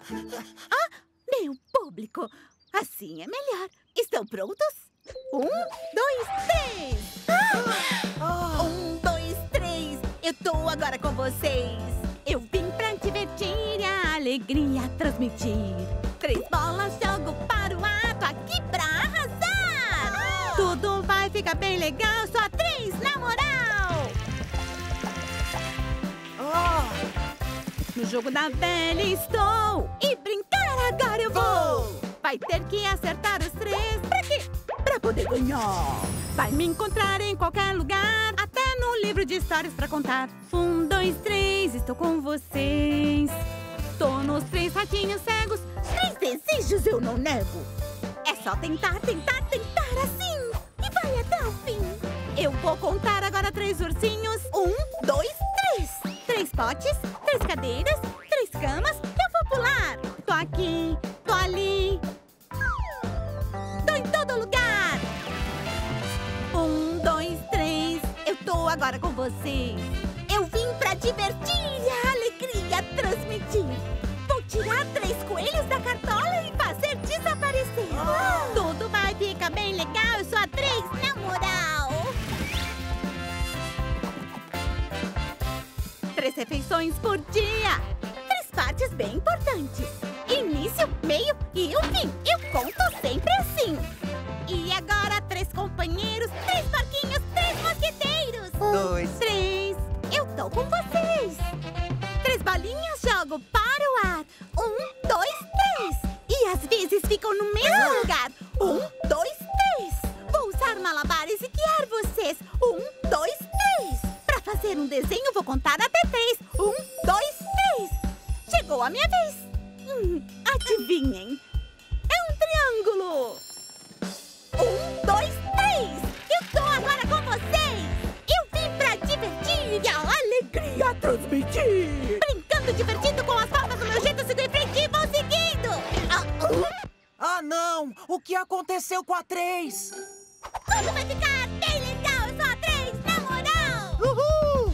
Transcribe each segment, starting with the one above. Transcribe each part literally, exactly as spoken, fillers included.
Ah, meu público! Assim é melhor. Estão prontos? Um, dois, três! Ah! Um, dois, três! Eu tô agora com vocês. Eu vim pra divertir e a alegria transmitir. Três bolas, jogo para o ato, aqui pra arrasar! Ah! Tudo vai ficar bem legal, só três na moral! Oh! No jogo da velha estou, e brincar agora eu vou! Vai ter que acertar os três, pra quê? Pra poder ganhar! Vai me encontrar em qualquer lugar, até no livro de histórias pra contar. Um, dois, três, estou com vocês. Tô nos três ratinhos cegos, três desejos eu não nego. É só tentar, tentar, tentar assim, e vai até o fim. Eu vou contar agora três ursinhos. Um, dois, três. Três potes, três cadeiras, três camas, eu vou pular. Tô aqui, tô ali, tô em todo lugar. Um, dois, três, eu tô agora com vocês. Eu vim pra divertir e a alegria transmitir. Vou tirar três coelhos da cartola e fazer desaparecer. Oh! Tudo vai ficar bem legal, eu sou a três na moral. Três refeições por dia. Três partes bem importantes. Início, meio e o fim. Eu conto sempre assim. E agora três companheiros, três barquinhos, três mosqueteiros. Um, dois, três. Eu tô com vocês. Três bolinhas jogo para o ar. Um, dois, três. E às vezes ficam no mesmo lugar. Um, dois, três. Vou usar malabares e guiar vocês. Um, dois, três. Pra fazer um desenho vou contar até três. Um, dois, três. Chegou a minha vez. Hum, adivinhem. É um triângulo. Um, dois, três. Eu tô agora com vocês. Eu vim pra divertir e a alegria transmitir. Brincando, divertindo com as formas do meu jeito, sigo em frente e vou seguindo. Ah, uh. ah não! O que aconteceu com a três? Tudo vai ficar bem legal, eu sou a três, na moral! Uhul!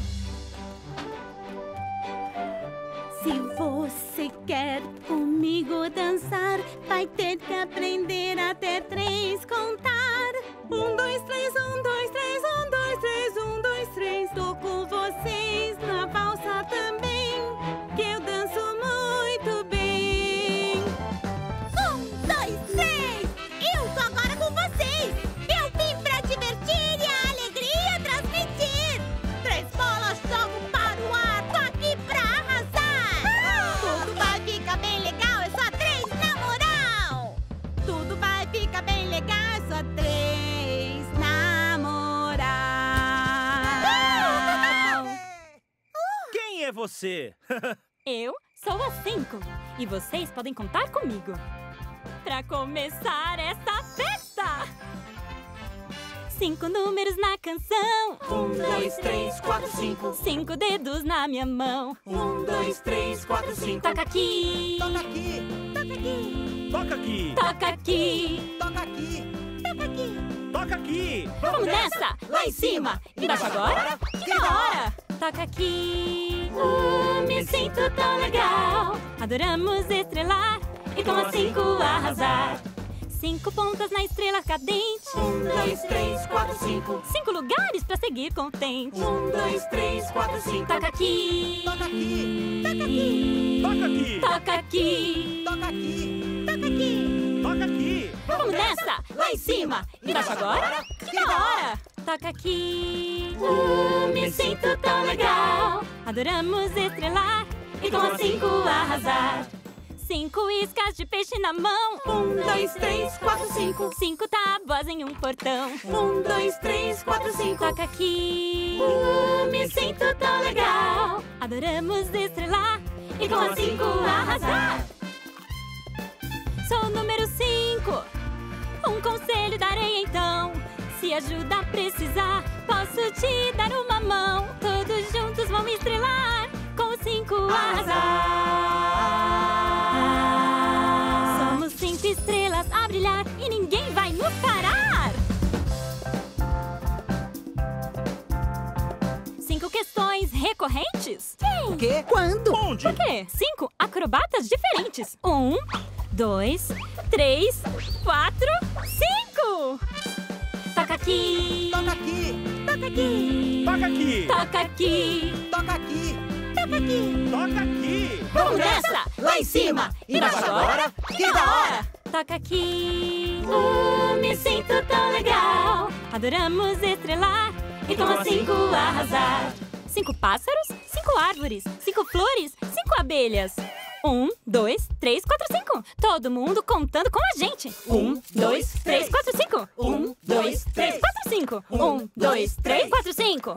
Se você quer comigo dançar, vai ter que aprender até três contar. Um, dois, três, um, dois, três, um, dois, três, um, dois, três. Tô com vocês na valsa também, que eu danço muito bem. Um, dois, três! Eu tô agora com vocês! Eu vim pra divertir e a alegria transmitir! Três bolas, jogo para o ar, tô aqui pra arrasar! Ah! Tudo vai ficar bem legal, eu sou a três na moral! Tudo vai ficar bem legal, eu sou a três na moral! Quem é você? Eu sou a cinco e vocês podem contar comigo pra começar essa festa! Cinco números na canção. Um, dois, três, quatro, cinco. Cinco dedos na minha mão. Um, dois, três, quatro, cinco. Toca aqui. Toca aqui. Toca aqui! Toca aqui! Toca aqui. Toca aqui. Toca aqui! Toca aqui! Vamos nessa! Lá em cima! Embaixo agora? Que da hora! Toca aqui. Uh, me sinto tão legal. Adoramos estrelar e com as cinco arrasar. Cinco pontas na estrela cadente. Um, dois, três, quatro, cinco. Cinco lugares pra seguir contente. Um, dois, três, quatro, cinco. Toca aqui. Toca aqui. Toca aqui! Toca aqui! Toca aqui. Toca aqui. Toca aqui! Toca aqui! Vamos nessa! Lá em cima! Embaixo agora? Que da hora! Toca aqui. Uh, me sinto tão legal. Adoramos estrelar e com as cinco arrasar. Cinco iscas de peixe na mão. Um, dois, três, quatro, cinco. Cinco tábuas em um portão. Um, dois, três, quatro, cinco. Toca aqui. Uh, me sinto tão legal. Adoramos estrelar e com as cinco arrasar. Sou o número cinco. Um conselho darei então. Se ajuda precisar, posso te dar uma mão. Todos juntos vão estrelar com os cinco arrasar. Somos cinco estrelas a brilhar e ninguém vai nos parar. Cinco questões recorrentes? O quê? Quando? Onde? Por quê? Cinco acrônicos. acrobatas diferentes. Um, dois, três, quatro, cinco! Toca aqui! Toca aqui! Toca aqui! Toca aqui! Toca aqui! Toca aqui! Toca aqui! Toca aqui! Vamos nessa! Lá em cima! Embaixo agora! Que da hora! Toca aqui! Uh, me sinto tão legal! Adoramos estrelar e com as cinco arrasar! Cinco pássaros, cinco árvores, cinco flores, cinco abelhas. Um, dois, três, quatro, cinco. Todo mundo contando com a gente. Um, dois, três, quatro, cinco. Um, dois, três, quatro, cinco. Um, dois, três, quatro, cinco.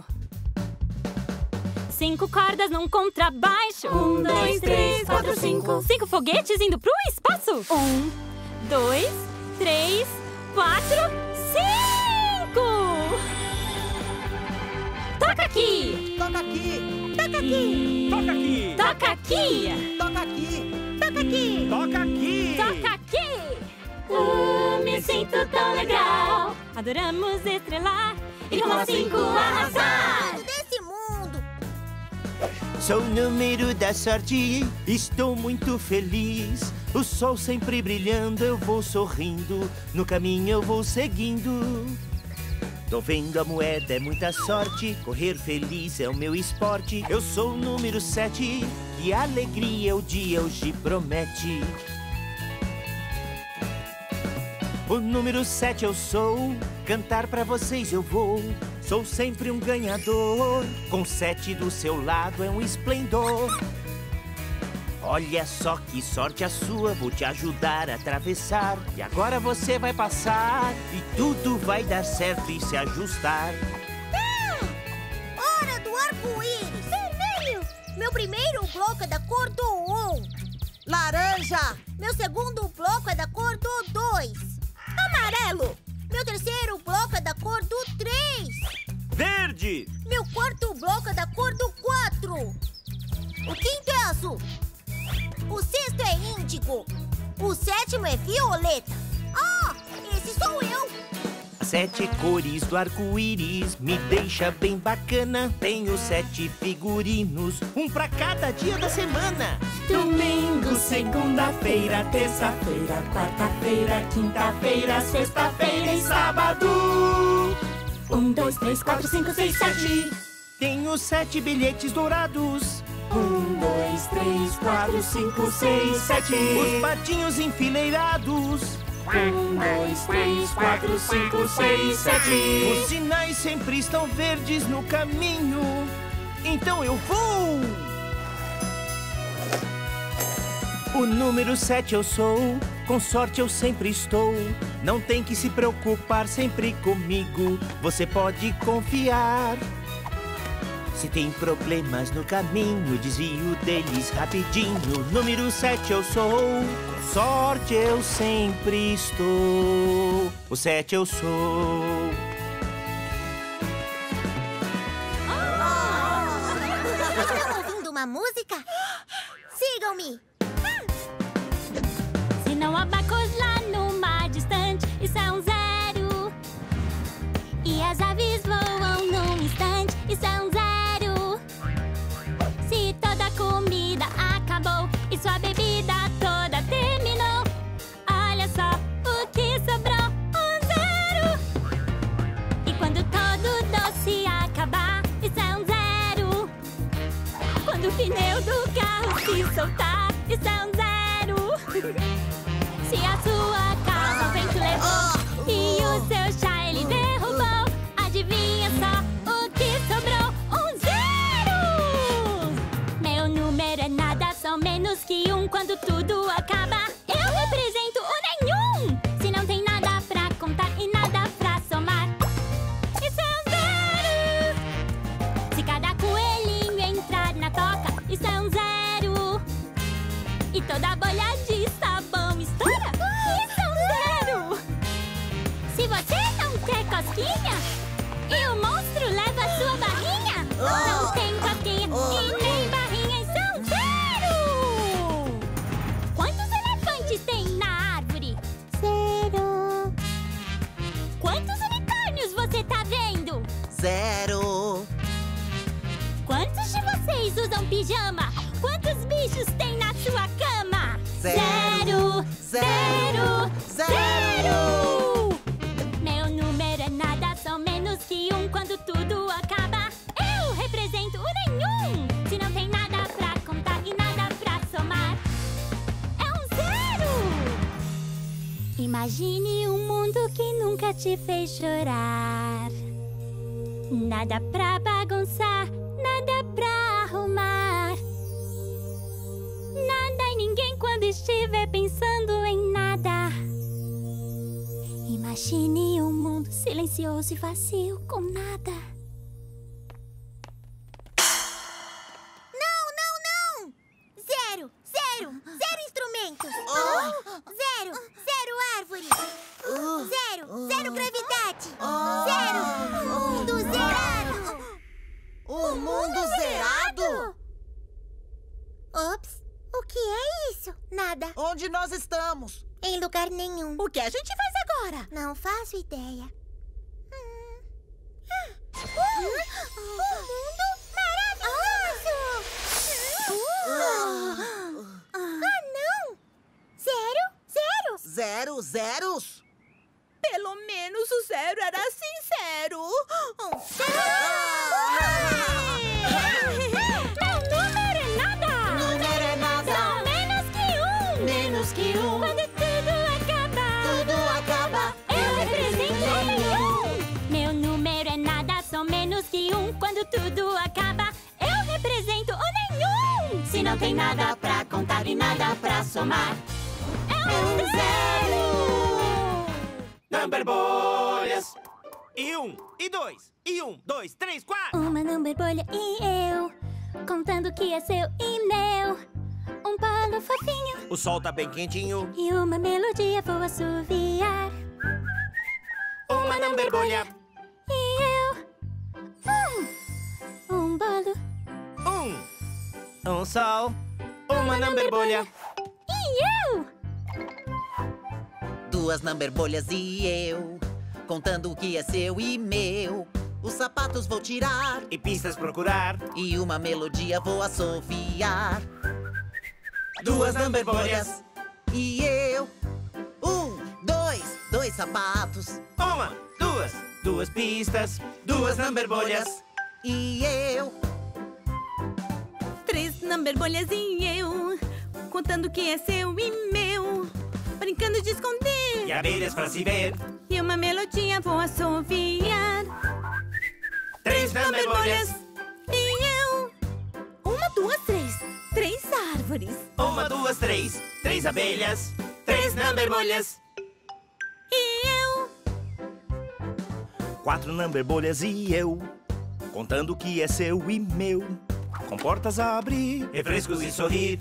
Cinco cordas num contrabaixo. Um, dois, três, quatro, cinco. Cinco foguetes indo pro espaço. Um, dois, três, quatro, cinco. Toca aqui! Toca aqui! Toca aqui! Toca aqui! Toca aqui! Toca aqui! Toca aqui! Toca aqui! Toca aqui! Uh, me sinto tão legal! Adoramos estrelar e com as cinco arrasar! Desse mundo! Sou o número da sorte, estou muito feliz. O sol sempre brilhando, eu vou sorrindo. No caminho eu vou seguindo. Tô vendo a moeda, é muita sorte. Correr feliz é o meu esporte. Eu sou o número sete, que alegria o dia hoje promete. O número sete eu sou, cantar pra vocês eu vou. Sou sempre um ganhador, com sete do seu lado é um esplendor. Olha só que sorte a sua, vou te ajudar a atravessar. E agora você vai passar, e tudo vai dar certo e se ajustar. Hora do arco-íris! Vermelho! Meu primeiro bloco é da cor do um. Laranja! Meu segundo bloco é da cor do dois. Amarelo! Meu terceiro bloco é da cor do três. Verde! Meu quarto bloco é da cor do quatro. O quinto é azul. O sexto é índigo. O sétimo é violeta. Ah, esse sou eu. As sete cores do arco-íris me deixa bem bacana. Tenho sete figurinos, um pra cada dia da semana. Domingo, segunda-feira, terça-feira, quarta-feira, quinta-feira, sexta-feira e sábado. Um, dois, três, quatro, cinco, seis, sete. Tenho sete bilhetes dourados. Um, dois, três, quatro, cinco, seis, sete. Os patinhos enfileirados. Um, dois, três, quatro, cinco, seis, sete. Os sinais sempre estão verdes no caminho. Então eu vou! O número sete eu sou, com sorte eu sempre estou. Não tem que se preocupar, sempre comigo você pode confiar. Se tem problemas no caminho, desvio deles rapidinho. Número sete eu sou, com sorte eu sempre estou. O sete eu sou. Estão ouvindo uma música? Sigam-me! Se não há barcos lá no mar distante, isso é um zero. E as aves voam num instante, isso é um zero. Se toda a comida acabou e sua bebida toda terminou, olha só o que sobrou, um zero. E quando todo doce acabar, isso é um zero. Quando o pneu do carro se soltar, isso é um zero. Se a sua casa o vento levou e o seu chá ele derrubou, adivinha só o que sobrou? Um zero! Meu número é nada, só menos que um. Quando tudo acaba, eu represento o nenhum. Se não tem nada pra contar e nada pra somar, isso é um zero. Se cada coelhinho entrar na toca, isso é um zero. E toda bolha de sabão estoura, isso é um zero. Se você não quer cosquinha e o monstro leva a sua barrinha, não tem cosquinha e nem barrinha, isso é um zero. Quantos elefantes tem na árvore? Zero. Quantos unicórnios você tá vendo? Zero! Quantos de vocês usam pijama? Quantos bichos tem na sua cama? Zero, zero, zero. Meu número é nada, só menos que um quando tudo acaba. Eu represento o nenhum. Se não tem nada pra contar e nada pra somar, é um zero. Imagine um mundo que nunca te fez chorar. Nada pra bagunçar, nada pra arrumar. Nada e ninguém quando estiver pensando em nada. Imagine um mundo silencioso e vazio com nada. Não, não, não! Zero, zero, zero instrumentos. Zero, zero árvore. Zero, zero gravidade. Zero, mundo zerado. O mundo zerado? Ops, o que é isso? Nada, Onde nós estamos? em lugar nenhum. O que a gente faz agora? Não faço ideia. Hum. Ah. Uh, um mundo maravilhoso! Uh. Ah, não! Zero, zero! Zero zeros? Pelo menos o zero era sincero. Meu número é nada. Número é nada. Só menos que um. Menos que um. Quando tudo acaba, Tudo acaba. eu represento o nenhum. Meu número é nada, só menos que um. Quando tudo acaba, eu represento o nenhum. Se não tem nada pra contar e nada pra somar, é um zero. Number bolhas. E um, e dois, e um, dois, três, quatro. Uma number bolha e eu, contando que é seu e meu. Um palo fofinho O sol tá bem quentinho. e uma melodia vou assoviar. Uma number bolha. E eu, um, um bolo Um. Um sol. Uma number bolha. e eu. Duas number bolhas e eu, contando o que é seu e meu. Os sapatos vou tirar E pistas procurar. e uma melodia vou assoviar. Duas number bolhas. E eu, um, dois, dois sapatos. Uma, duas, duas pistas. Duas number bolhas. E eu, Três number bolhas e eu, contando que é seu e meu. Brincando de esconder. E abelhas pra se ver. E uma melodia vou assoviar. Três number bolhas. E eu. Uma, duas, três. Três árvores. Uma, duas, três. Três abelhas. Três number bolhas. E eu. Quatro number bolhas e eu, contando o que é seu e meu. Com portas a abrir, refrescos e sorrir.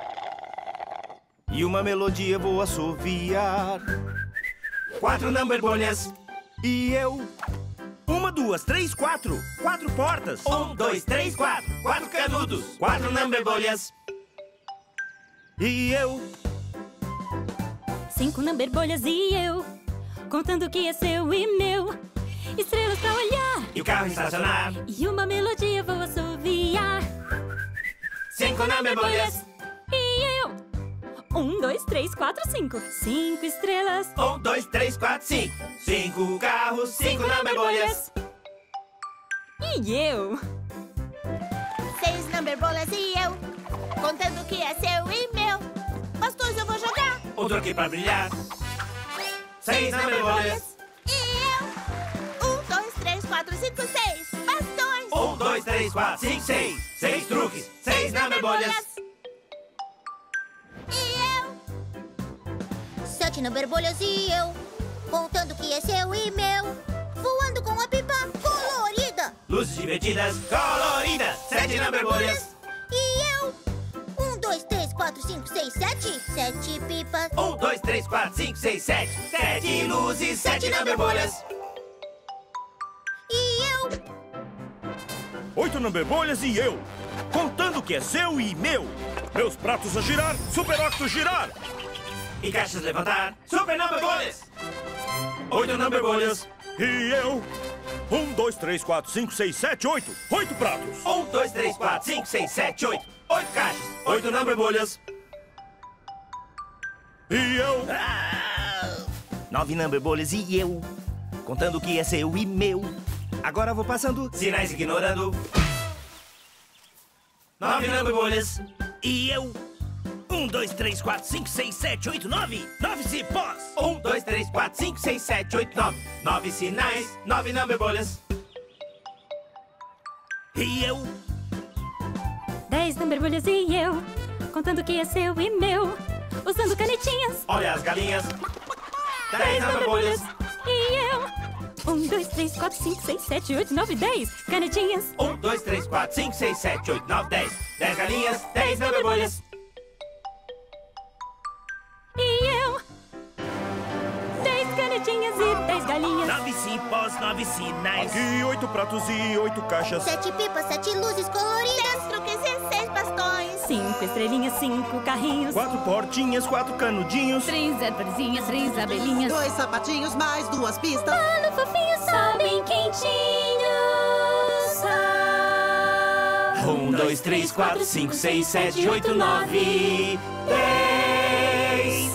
E uma melodia vou assoviar. Quatro number bolhas. E eu. Uma, duas, três, quatro. Quatro portas. Um, dois, três, quatro. Quatro canudos. Quatro number bolhas. E eu. Cinco number bolhas e eu, contando que é seu e meu. Estrelas pra olhar E o carro estacionar. e uma melodia vou assoviar. Cinco number bolhas. E eu, um, dois, três, quatro, cinco. Cinco estrelas. Um, dois, três, quatro, cinco. Cinco carros. Cinco number bolhas. E eu, Seis number bolas e eu, contando que é seu e meu. Bastões eu vou jogar. Um troquei pra brilhar. Seis number bolhas. E eu, um, dois, três, quatro, cinco, seis. Bastões. Um, dois, três, quatro, cinco, seis. Seis truques. Seis number bolhas. E eu, sete number bolhas e eu, contando que é seu e meu. Voando com a pipa colorida. Luzes divertidas, coloridas. Sete number bolhas. E eu, um, dois, três, quatro, cinco, seis, sete. Sete pipas. Um, dois, três, quatro, cinco, seis, sete. Sete luzes, sete number bolhas. E eu, Oito number bolhas e eu, contando que é seu e meu. Meus pratos a girar, Super Octo girar. E caixas levantar, super number bolhas. Oito number bolhas. E eu, um, dois, três, quatro, cinco, seis, sete, oito. Oito pratos. Um, dois, três, quatro, cinco, seis, sete, oito. Oito caixas, oito number bolhas. E eu? Nove number bolhas e eu, contando o que é seu e meu. Agora vou passando sinais ignorando. Nove number bolhas e eu. Um, dois, três, quatro, cinco, seis, sete, oito, nove. Nove cipós. Um, dois, três, quatro, cinco, seis, sete, oito, nove. Nove sinais, nove number bolhas. E eu. Dez number-bolhas e eu, contando o que é seu e meu, usando canetinhas. Olha as galinhas. Dez number-bolhas e eu. Um, dois, três, quatro, cinco, seis, sete, oito, nove, dez. Canetinhas. Um, dois, três, quatro, cinco, seis, sete, oito, nove, dez. Dez galinhas, dez number bolhas. E eu. Dez canetinhas e dez galinhas. Nove cipós, nove sinais. Aqui oito pratos e oito caixas. Sete pipas, sete luzes coloridas. Dez truques e seis bastões. Cinco estrelinhas, cinco carrinhos. Quatro portinhas, quatro canudinhos. Três ervazinhas, três abelhinhas. Dois sapatinhos mais duas pistas. Bolo fofinho, só bem quentinho. Só. Um, dois, três, quatro, cinco, seis, sete, oito, nove, dez.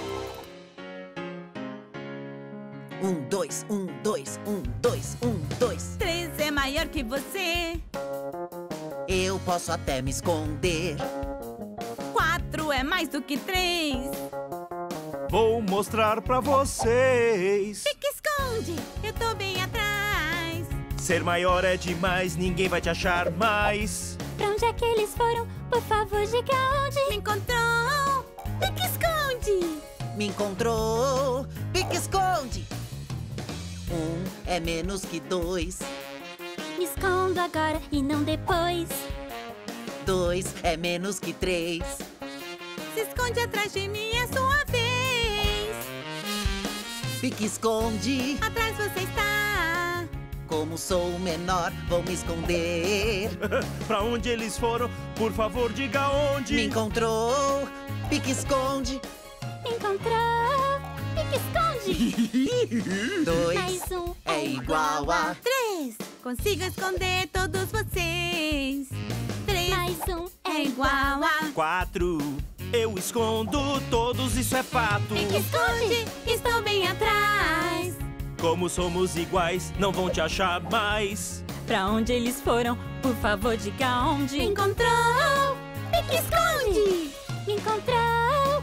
Um, dois, um, dois, um, dois, um, dois. Três é maior que você. Eu posso até me esconder. Quatro é mais do que três. Vou mostrar pra vocês. Pique-esconde, eu tô bem atrás. Ser maior é demais, ninguém vai te achar mais. Pra onde é que eles foram? Por favor, diga onde. Me encontrou. Pique-esconde. Me encontrou. Pique-esconde. Um é menos que dois. Me escondo agora e não depois. Dois é menos que três. Se esconde atrás de mim, é sua vez. Pique-esconde. Atrás você está. Como sou menor, vou me esconder. Pra onde eles foram? Por favor, diga onde. Me encontrou. Pique-esconde. Me encontrou. Pique-esconde. Dois Mais um é igual a... Três. Consigo esconder todos vocês. Três Mais um é igual a... Quatro. Eu escondo todos, isso é fato. Pique-esconde, estou bem atrás. Como somos iguais, não vão te achar mais. Pra onde eles foram? Por favor, diga onde. Me encontrou. Pique-esconde. Me encontrou.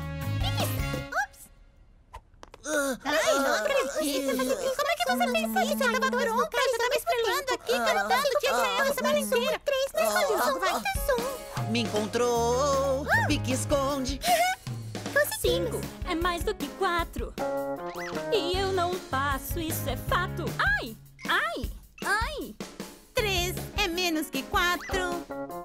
Ai, não acredito. Como é que você fez isso? Eu tava bronca, eu tava estrelando aqui, cantando, tinha pra ela semana inteira. Três, me esconde, um, vai ter som. Me encontrou. Pique-esconde. Cinco é mais do que quatro. E eu não passo, isso é fato. Ai, ai, ai. Três é menos que quatro.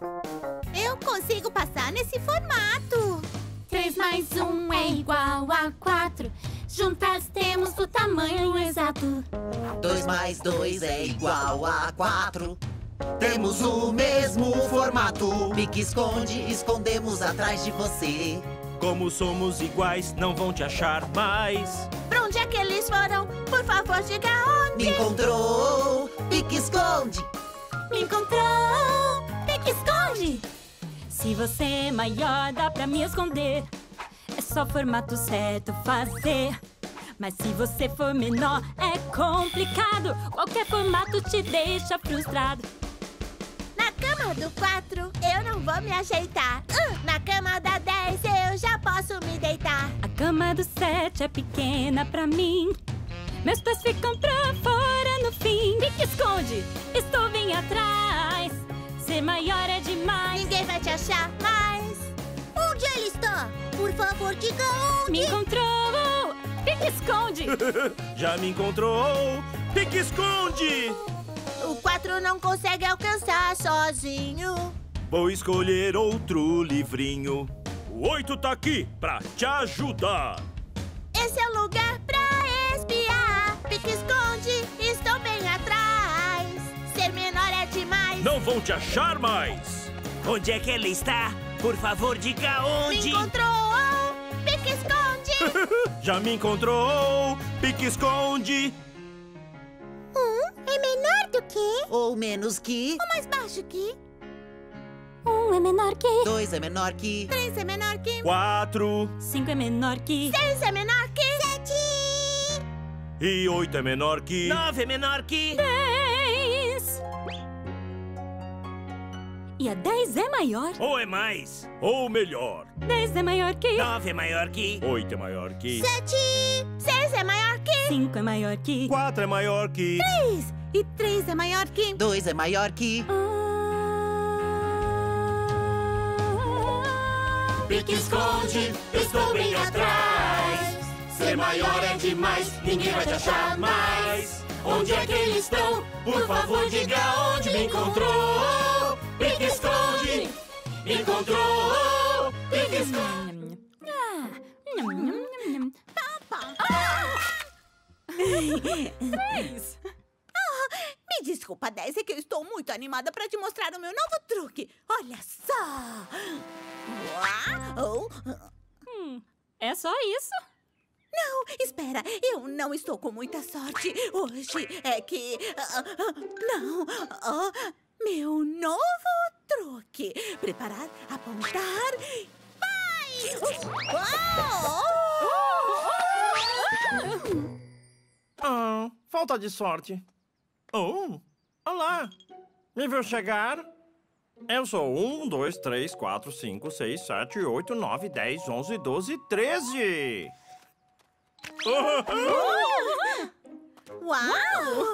Eu consigo passar nesse formato. Três mais um é igual a quatro. Juntas temos o tamanho exato. Dois mais dois é igual a quatro. Temos o mesmo formato. Pique-esconde, escondemos atrás de você. Como somos iguais, não vão te achar mais. Pra onde é que eles foram? Por favor, diga onde. Me encontrou. Pique-esconde. Me encontrou. Pique-esconde. Se você é maior, dá pra me esconder. É só formato certo fazer. Mas se você for menor, é complicado. Qualquer formato te deixa frustrado. Na cama do quatro, eu não vou me ajeitar. Uh, na cama da dez, eu já posso me deitar. A cama do sete é pequena pra mim. Meus pés ficam pra fora no fim. Pique-esconde, estou bem atrás. Ser maior é demais. Ninguém vai te achar mais. Onde ele está? Por favor, diga onde. Me encontrou. Pique-esconde. Já me encontrou. Pique-esconde. O quatro não consegue alcançar sozinho. Vou escolher outro livrinho. O oito tá aqui pra te ajudar. Esse é o lugar pra espiar. Pique-esconde, estou bem atrás. Ser menor é demais. Não vão te achar mais. Onde é que ela está? Por favor, diga Me onde. encontrou. Pique-esconde. Já me encontrou. Pique-esconde. Um é menor do que... Ou menos que... Mais baixo que... Um Um é menor que... Dois é menor que... Três é menor que... Quatro. Cinco é menor que... Seis é menor que... Sete! E oito é menor que... Nove é menor que... Dez! E a dez é maior. Ou é mais, ou melhor. Dez é maior que... Nove é maior que... Oito é maior que... Sete! Seis é maior que... Cinco é maior que... Quatro é maior que... Três. E três é maior que... Dois é maior que... Pique-esconde, estou bem atrás. Ser maior é demais, ninguém vai te achar mais. Onde é que eles estão? Por favor, diga onde me encontrou. Pique-esconde, encontrou. Pique-esconde. Ah, nham, nham, nham, nham. Três. Me desculpa, dez, é que eu estou muito animada para te mostrar o meu novo truque. Olha só! Uau! Hum, é só isso? Não, espera, eu não estou com muita sorte. Hoje é que... ah, ah, não, ah, meu novo truque. Preparar, apontar... Vai! Uau! Ah, falta de sorte. Oh, olá. Me viu chegar? Eu sou um, dois, três, quatro, cinco, seis, sete, oito, nove, dez, onze, doze, treze. Uau!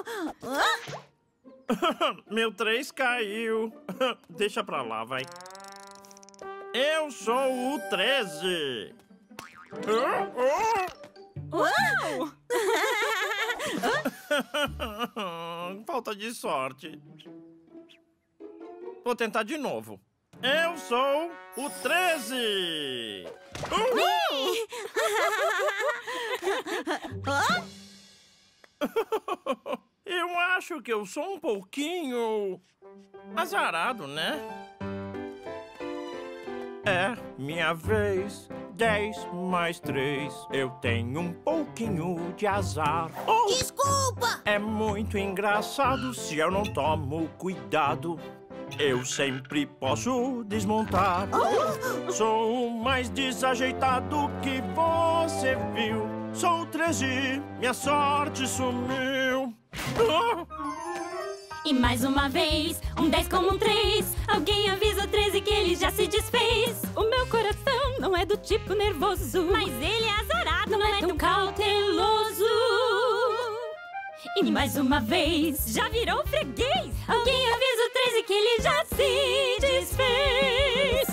Meu três caiu. Deixa pra lá, vai. Eu sou o treze. Uau! Falta de sorte. Vou tentar de novo. Eu sou o treze. Eu acho que eu sou um pouquinho azarado, né? É minha vez. Dez mais três. Eu tenho um pouquinho de azar. Oh! Desculpa! É muito engraçado se eu não tomo cuidado. Eu sempre posso desmontar. Sou o mais desajeitado que você viu. Sou o treze, minha sorte sumiu. E mais uma vez, um dez como um três. Alguém avisa o treze que ele já se desfez. O meu coração não é do tipo nervoso, mas ele é azarado, não, não é tão cauteloso. E mais uma vez, já virou freguês. Alguém avisa o treze que ele já se desfez.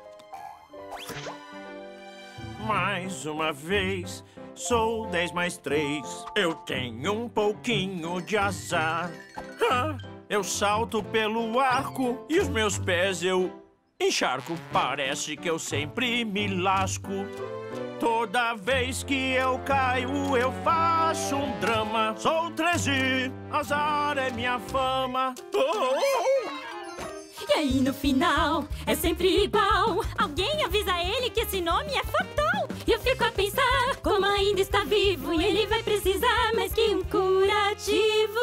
Mais uma vez, sou dez mais três. Eu tenho um pouquinho de azar. Ah, eu salto pelo arco e os meus pés eu encharco. Parece que eu sempre me lasco. Toda vez que eu caio, eu faço um drama. Sou treze, azar é minha fama. Oh, oh. E aí no final, é sempre igual. Alguém avisa ele que esse nome é fatal. E eu fico a pensar como ainda está vivo. E ele vai precisar mais que um curativo.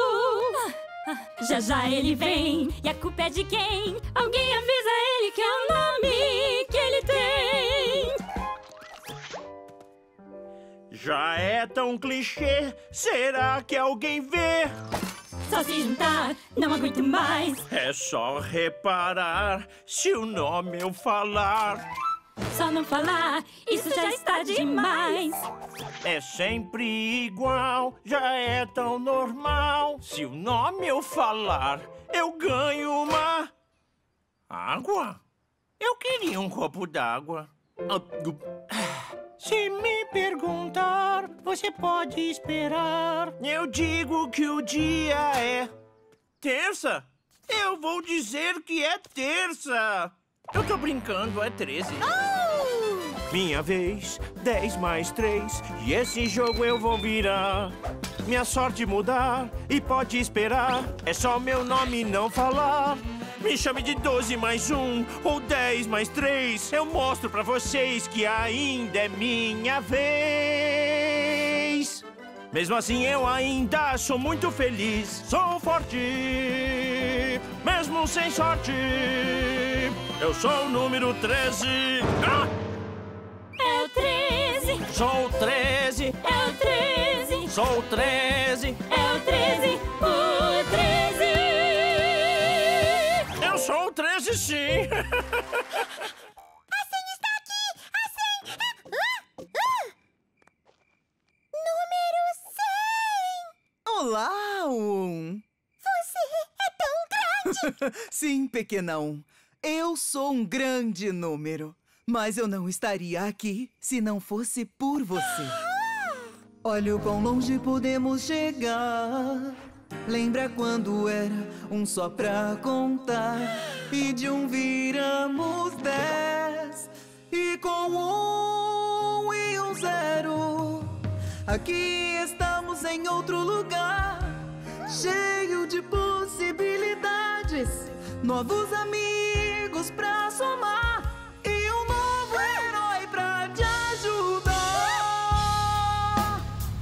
Já já ele vem, e a culpa é de quem? Alguém avisa ele que é o nome que ele tem. Já é tão clichê, será que alguém vê? Só se juntar, não aguento mais. É só reparar se o nome eu falar. Só não falar, isso já está demais. É sempre igual, já é tão normal. Se o nome eu falar, eu ganho uma... água? Eu queria um copo d'água. Se me perguntar, você pode esperar. Eu digo que o dia é... terça? Eu vou dizer que é terça. Eu tô brincando, é treze. Oh! Minha vez, dez mais três. E esse jogo eu vou virar. Minha sorte mudar e pode esperar. É só meu nome não falar. Me chame de doze mais um ou dez mais três. Eu mostro pra vocês que ainda é minha vez. Mesmo assim eu ainda sou muito feliz. Sou forte. mesmo sem sorte. Eu sou o número treze. Ah! É o treze. Sou o treze. É o treze. Sou o treze. É o treze. O treze. Eu sou o treze, sim. A senha está aqui! A senha! Ah, ah. Número cem! Olá, um. Você é tão grande! Sim, pequenão. Eu sou um grande número. Mas eu não estaria aqui se não fosse por você. Olha o quão longe podemos chegar. Lembra quando era um só pra contar? E de um viramos dez. E com um e um zero, aqui estamos em outro lugar, cheio de possibilidades, novos amigos pra somar e um novo herói pra te ajudar.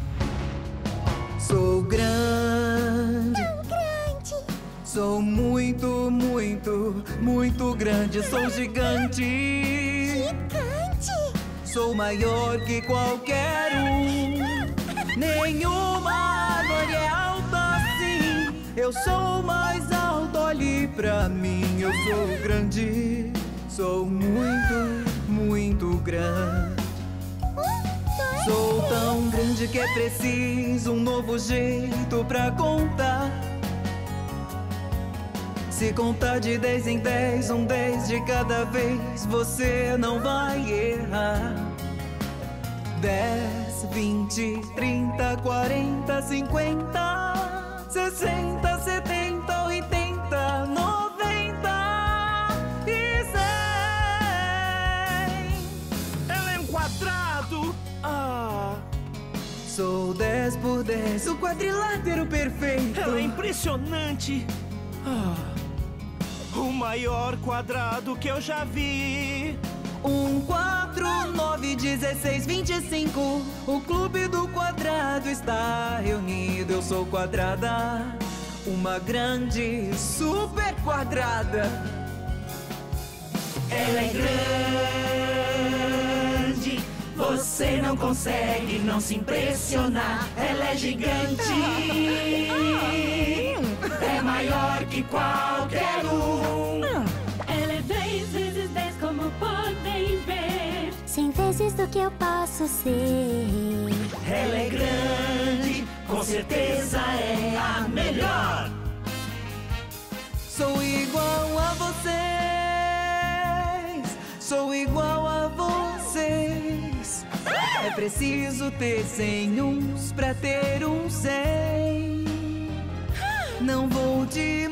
Sou grande, Tão grande! sou muito, muito, muito grande. Sou gigante, Gigante! sou maior que qualquer um. Nenhuma árvore é alta assim. Eu sou mais alto, olhe pra mim. Eu sou grande, sou muito, muito grande. Sou tão grande que é preciso um novo jeito pra contar. Se contar de dez em dez, um dez de cada vez, você não vai errar. Dez, vinte, trinta, quarenta, cinquenta, sessenta, setenta, oitenta, noventa e cem. Ela é um quadrado. Ah, Sou dez por dez, o quadrilátero perfeito. ela é impressionante. Ah, o maior quadrado que eu já vi. Um, quatro, nove, dezesseis, vinte e cinco. O clube do quadrado está reunido. Eu sou quadrada, uma grande super quadrada. Ela é grande, você não consegue não se impressionar. Ela é gigante, é maior que qualquer um. Ela é dez vezes dez, como podem ver. Cem vezes do que eu posso ser. Ela é grande, com certeza é a melhor. Sou igual a vocês, sou igual a vocês. É preciso ter cem uns pra ter um cem. Não vou te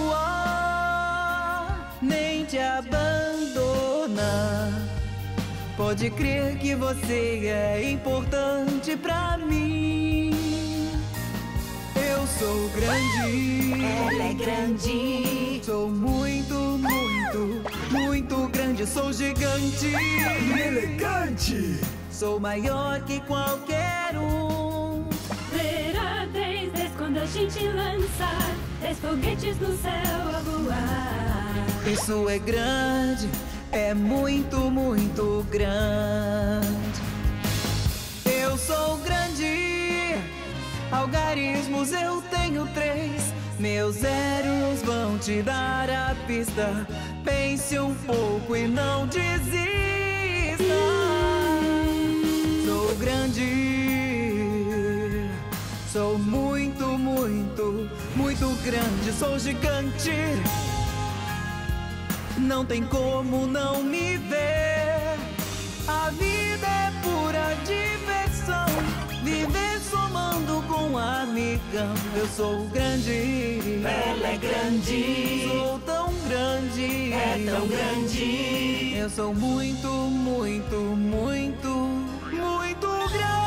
magoar, nem te abandonar. Pode crer que você é importante pra mim. Eu sou grande, Ela é grande, sou muito, muito, muito grande. Sou gigante, Elegante! sou maior que qualquer um. Verá dez, dez quando a gente lançar dez foguetes no céu a voar. Isso é grande, é muito, muito grande. Eu sou grande, algarismos eu tenho três. Meus zeros vão te dar a pista. Pense um pouco e não desista. Sou grande, sou muito, muito, muito grande. Sou gigante, não tem como não me ver. A vida é pura diversão, viver somando com um amigão. Eu sou grande, ela é grande, sou tão grande, é tão grande. eu sou muito, muito, muito, muito grande.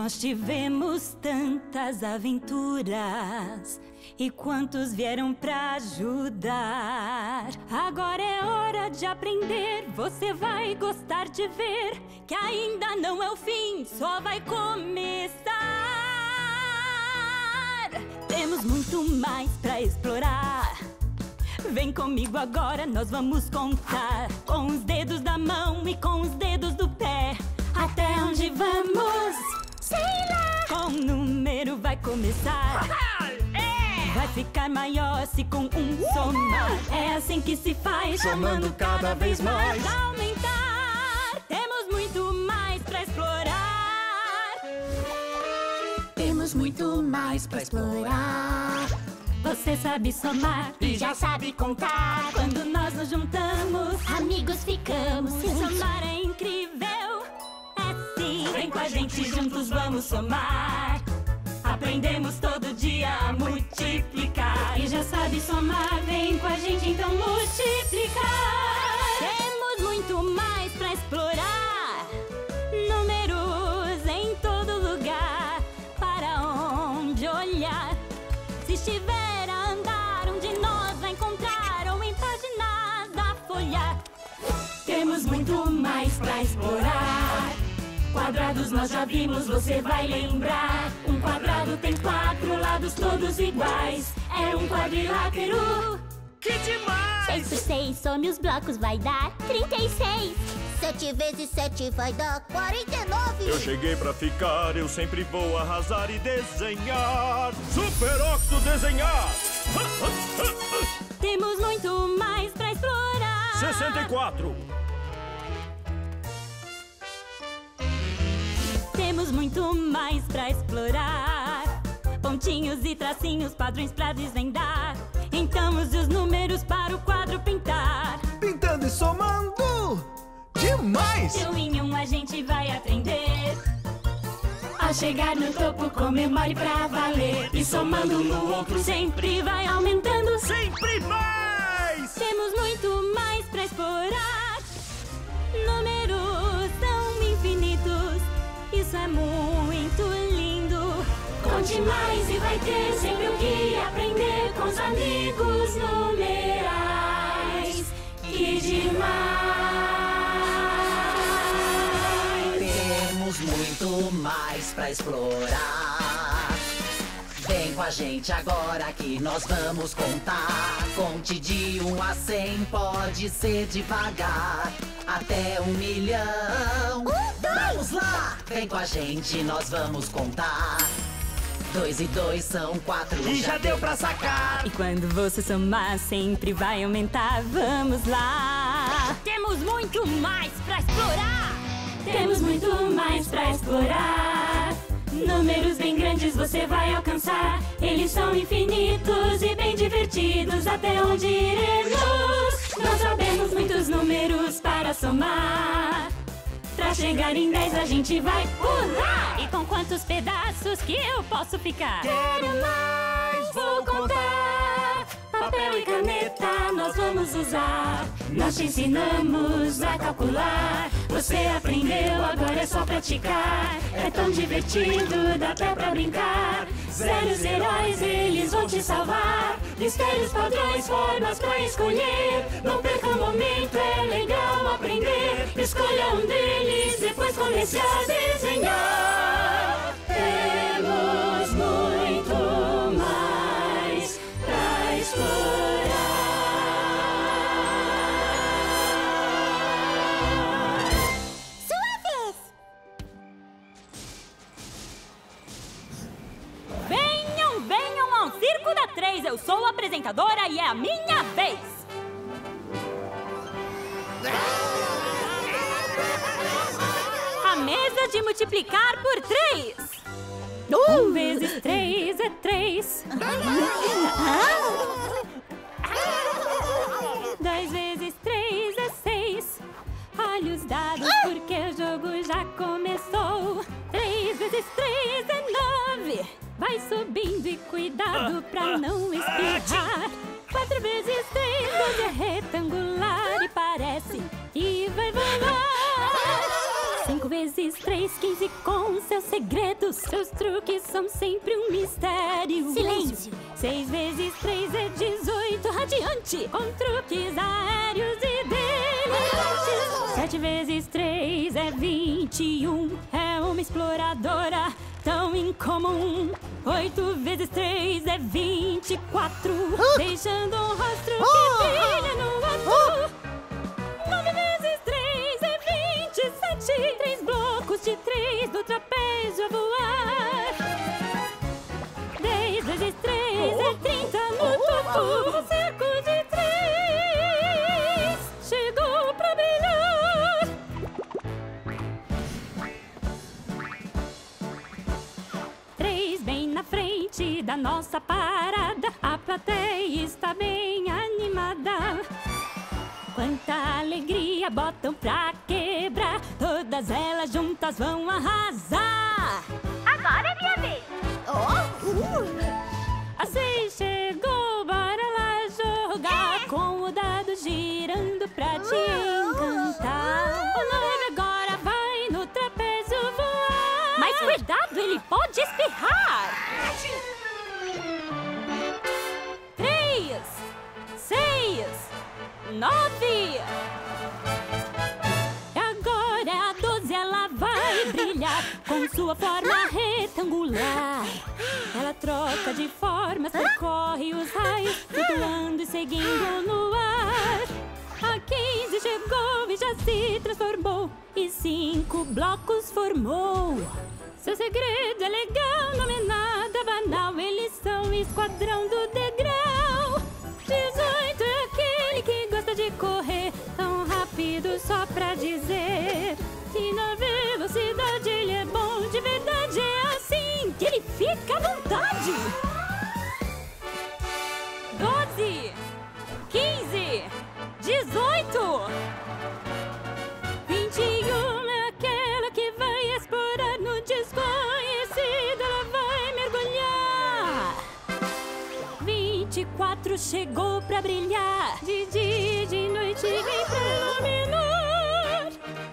Nós tivemos tantas aventuras e quantos vieram pra ajudar. Agora é hora de aprender. Você vai gostar de ver que ainda não é o fim, só vai começar. Temos muito mais pra explorar. Vem comigo agora, nós vamos contar. Com os dedos da mão e com os dedos do pé. Até onde vamos? Sei lá! Com um número vai começar. Vai ficar maior se com um somar. É assim que se faz, somando cada vez mais. Pra aumentar, temos muito mais pra explorar. Temos muito mais pra explorar. Você sabe somar E já sabe contar. quando nós nos juntamos. Amigos ficamos. Se somar é incrível, é sim. Vem com a gente, juntos vamos somar. Aprendemos todo dia a multiplicar. E já sabe somar, vem com a gente então multiplicar. Temos muito mais pra explorar. Números em todo lugar. Para onde olhar? Se estiver a andar, um de nós vai encontrar. Ou em páginas da folha. Temos muito mais pra explorar. Quadrados nós já vimos, você vai lembrar. Um quadrado tem quatro lados todos iguais. É um quadrilátero. Que demais! Seis por seis, some os blocos, vai dar trinta e seis. Sete vezes sete vai dar quarenta e nove. Eu cheguei pra ficar, eu sempre vou arrasar e desenhar. Super Octo desenhar! Temos muito mais pra explorar. sessenta e quatro. Temos muito mais pra explorar. Pontinhos e tracinhos, padrões pra desvendar. Então use os números para o quadro pintar. Pintando e somando! Demais! De um em um a gente vai aprender. Ao chegar no topo, comemore pra valer. E somando no outro, sempre vai aumentando. Sempre mais! Temos muito mais pra explorar. Números são infinitos. Isso é muito lindo. Conte mais e vai ter sempre o que aprender com os amigos numerais. Que demais! Temos muito mais pra explorar. Vem com a gente agora que nós vamos contar. Conte de um a cem, pode ser devagar. Até um milhão. Um, dois. Vamos lá! Vem com a gente, nós vamos contar. Dois e dois são quatro. E já deu pra sacar! E quando você somar, sempre vai aumentar. Vamos lá! Temos muito mais pra explorar! Temos muito mais pra explorar. Números bem grandes você vai alcançar. Eles são infinitos e bem divertidos. Até onde iremos? Não sabemos muitos números para somar. Pra chegar em dez a gente vai pular. E com quantos pedaços que eu posso ficar? Quero mais! Vou contar. Papel e caneta nós vamos usar. Nós te ensinamos a calcular. Você aprendeu, agora é só praticar. É tão divertido, dá até pra brincar. Zeros heróis, eles vão te salvar. Mistérios, padrões, formas pra escolher. Não perca um momento, é legal aprender. Escolha um deles, depois comece a desenhar. Temos muito mais pra explorar. Sua vez. Venham, venham ao Circo da Três. Eu sou a apresentadora e é a minha vez. A mesa de multiplicar por três. Um vezes três é três. Dez vezes três é seis. Olhe os dados porque o jogo já começou. Três vezes três é nove. Vai subindo e cuidado pra não espirrar. Quatro vezes três, doze é retangular e parece que vai voar. Cinco vezes três, quinze com seus segredos. Seus truques são sempre um mistério. Silêncio. Seis vezes três é dezoito, radiante. Com truques aéreos e delirantes. Sete vezes três é vinte e um. É uma exploradora tão incomum. Oito vezes três é vinte e quatro. Deixando um rastro que brilha no azul. Nove vezes três é vinte e sete. Três blocos de três do trapézio a voar. Dez vezes três é trinta no topo. O cerco de três chegou pra brilhar. Três bem na frente da nossa parada. A plateia está bem animada. Quanta alegria botam pra quebrar. Todas elas juntas vão arrasar. Agora é minha vez. Oh, uh. A seis chegou, bora lá jogar. Com o dado girando pra te encantar. O nove agora vai no trapézio voar. Mas cuidado, ele pode espirrar. Três, seis, nove. Agora a doze ela vai brilhar com sua forma retangular. Ela troca de formas, percorre os raios, flutuando e seguindo no ar. A quinze chegou e já se transformou e cinco blocos formou. Seu segredo é legal, não é nada banal. Eles são o esquadrão do degrau. dezoito é aquele que gosta de correr tão rápido só pra dizer que na velocidade ele é bom. De verdade é assim que ele fica à vontade. Doze, quinze, dezoito, vinte e um é aquela que vai explorar no desconhecido. Ela vai mergulhar. Vinte e quatro chegou pra brilhar. De dia e de noite vem pra iluminar.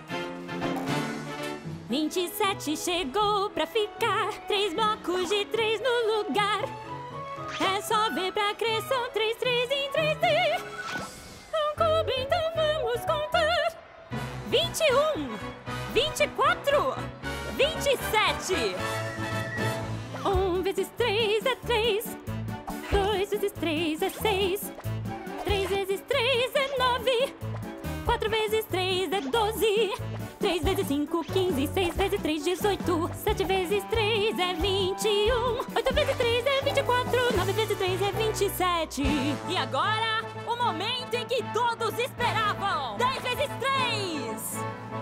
Vinte e sete chegou pra ficar. Três blocos de três no lugar. É só ver pra crer, são três, três em três D. É um cubo, então vamos contar. Vinte e um, vinte e quatro, vinte e sete. Um vezes três é três. Dois vezes três é seis. Três vezes três é nove. Quatro vezes três é doze. Três vezes cinco, quinze. Seis vezes três, dezoito. Sete vezes três é vinte e um. Oito vezes três é vinte e quatro. Nove vezes três é vinte e sete. E agora, o momento em que todos esperavam. Dez vezes três.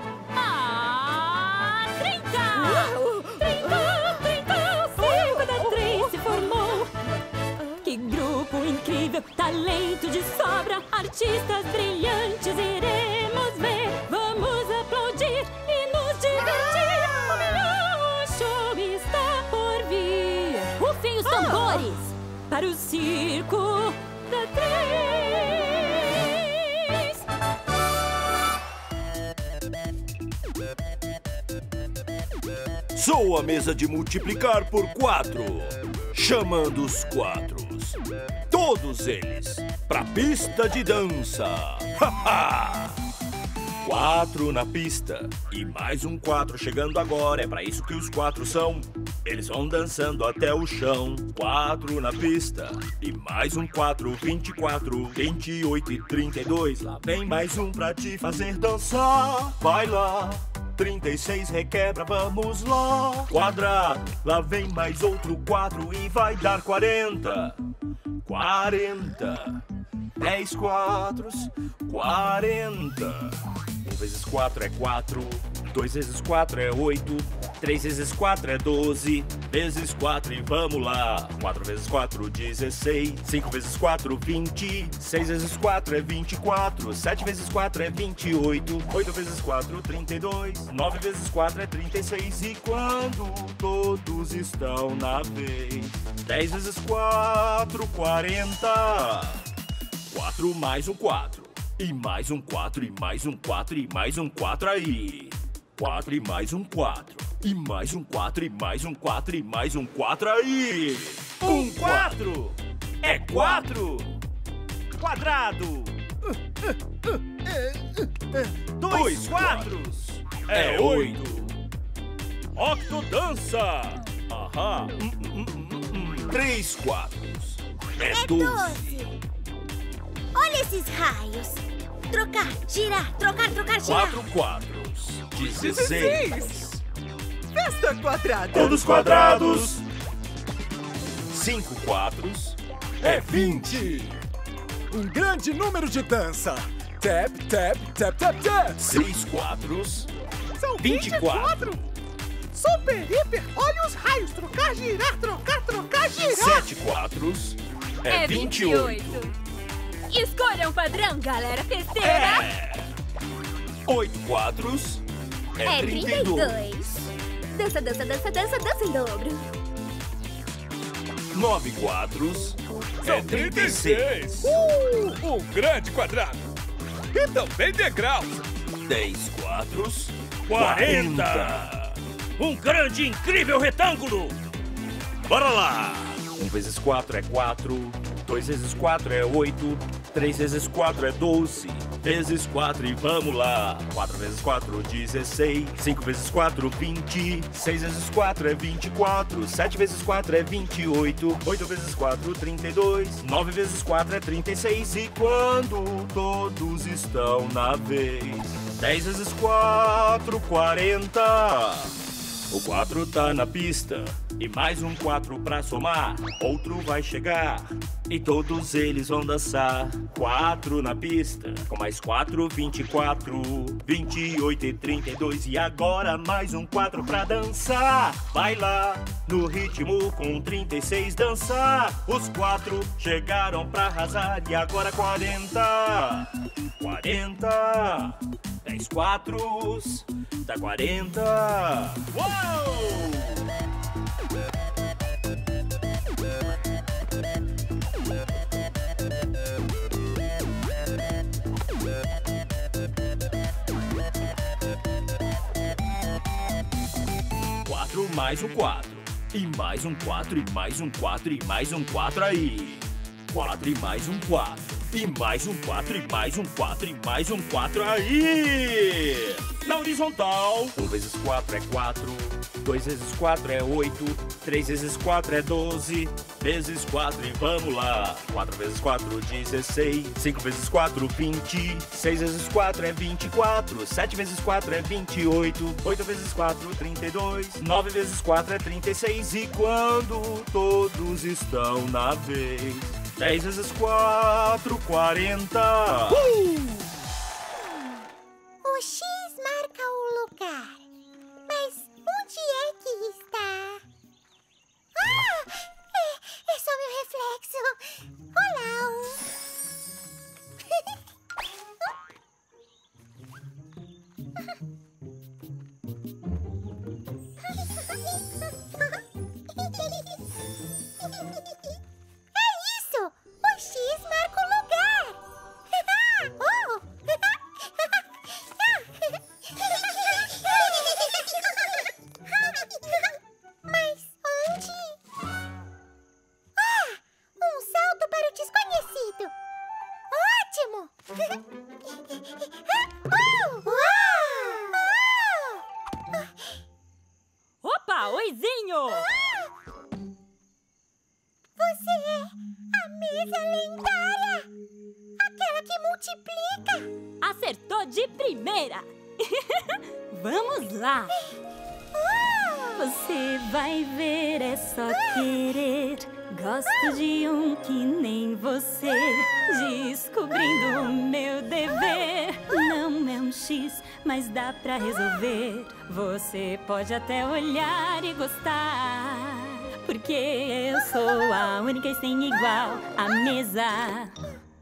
Ah, trinta. Trinta, trinta. Cinco da três se formou. Que grupo incrível, talento de sobra, artistas brilhantes iremos ver. Vamos aplaudir e nos divertir. O melhor show está por vir. Rufem os tambores para o circo da três. Sou a mesa de multiplicar por quatro, chamando os quatros, todos eles, pra pista de dança. Ha-ha! Quatro na pista e mais um quatro chegando agora. É pra isso que os quatro são. Eles vão dançando até o chão. Quatro na pista e mais um quatro. Vinte e quatro, vinte e oito e trinta e dois. Lá vem mais um pra te fazer dançar. Vai lá. trinta e seis requebra, vamos lá. Quadrado, lá vem mais outro quatro e vai dar quarenta. Quarenta. Dez quatros, quarenta. Um vezes quatro é quatro. Dois vezes quatro é oito. Três vezes quatro é doze. Vezes quatro e vamos lá. Quatro vezes quatro, dezesseis. Cinco vezes quatro, vinte. Seis vezes quatro é vinte e quatro. Sete vezes quatro é vinte e oito. Oito vezes quatro, trinta e dois. Nove vezes quatro é trinta e seis. E quando todos estão na vez, dez vezes quatro, quarenta. Quatro mais um quatro. E mais um quatro, e mais um quatro, e mais um quatro aí. Quatro e mais um quatro. E mais um quatro, e mais um quatro, e mais um quatro aí! Um quatro! É quatro! Quadrado! Dois quatros! É oito! Octodança! Aham! Três quatros! É É doze! doze. Olha esses raios. Trocar, girar, trocar, trocar, girar. Quatro quatros! Dezesseis! Festa quadrada. Todos quadrados! Cinco quatros! É vinte! Um grande número de dança. Tap, tap, tap, tap, tap. Seis quatros! São Vinte e quatro! Super, hiper, olha os raios. Trocar, girar, trocar, trocar, girar. Sete quatros! É vinte e oito! Escolha um padrão, galera festeira. É! Oito quatros! É trinta e dois! Dança, dança, dança, dança, dança em dobro. Nove quatros! É trinta e seis! Uh, um grande quadrado. E também degraus. Dez quatros! Quarenta! Um grande, incrível retângulo! Bora lá! Um vezes quatro é quatro. Dois vezes quatro é oito. Três vezes quatro é doze. Vezes quatro e vamos lá. Quatro vezes quatro, dezesseis. Cinco vezes quatro, vinte. Seis vezes quatro é vinte e quatro. Sete vezes quatro é vinte e oito. Oito vezes quatro, trinta e dois. Nove vezes quatro é trinta e seis. E quando todos estão na vez? Dez vezes quatro, quarenta. O quatro tá na pista. E mais um quatro pra somar. Outro vai chegar. E todos eles vão dançar. Quatro na pista. Com mais quatro, vinte e quatro. Vinte e oito e trinta e dois. E agora mais um quatro pra dançar. Vai lá no ritmo com trinta e seis dançar. Os quatro chegaram pra arrasar. E agora quarenta. Quarenta. Dez quatros. Dá quarenta. Uou! Quatro mais um quatro. E mais um quatro, e mais um quatro, e mais um quatro aí. Quatro e mais um quatro. E mais um quatro, e mais um quatro, e mais um quatro aí. Na horizontal. Um vezes quatro é quatro. Dois vezes quatro é oito. Três vezes quatro é doze. Vezes quatro e vamos lá. Quatro vezes quatro, dezesseis. Cinco vezes quatro, vinte. Seis vezes quatro é vinte e quatro. Sete vezes quatro é vinte e oito. Oito vezes quatro, trinta e dois. Nove vezes quatro é trinta e seis. E quando todos estão na vez? Dez vezes quatro, quarenta. Uh! O X marca o lugar. Mas onde é que está? Ah! É, é só meu reflexo. Olá! É isso! O X marca o lugar. Oh! Mas onde? Ah! Um salto para o desconhecido! Ótimo! Oh! Uau! Opa, oizinho! Você é a mesa lendária! Aquela que multiplica! Acertou de primeira! Vamos lá! Você vai ver, é só querer. Gosto de um que nem você. Descobrindo o meu dever. Não é um X, mas dá pra resolver. Você pode até olhar e gostar. Porque eu sou a única e sem igual, a mesa.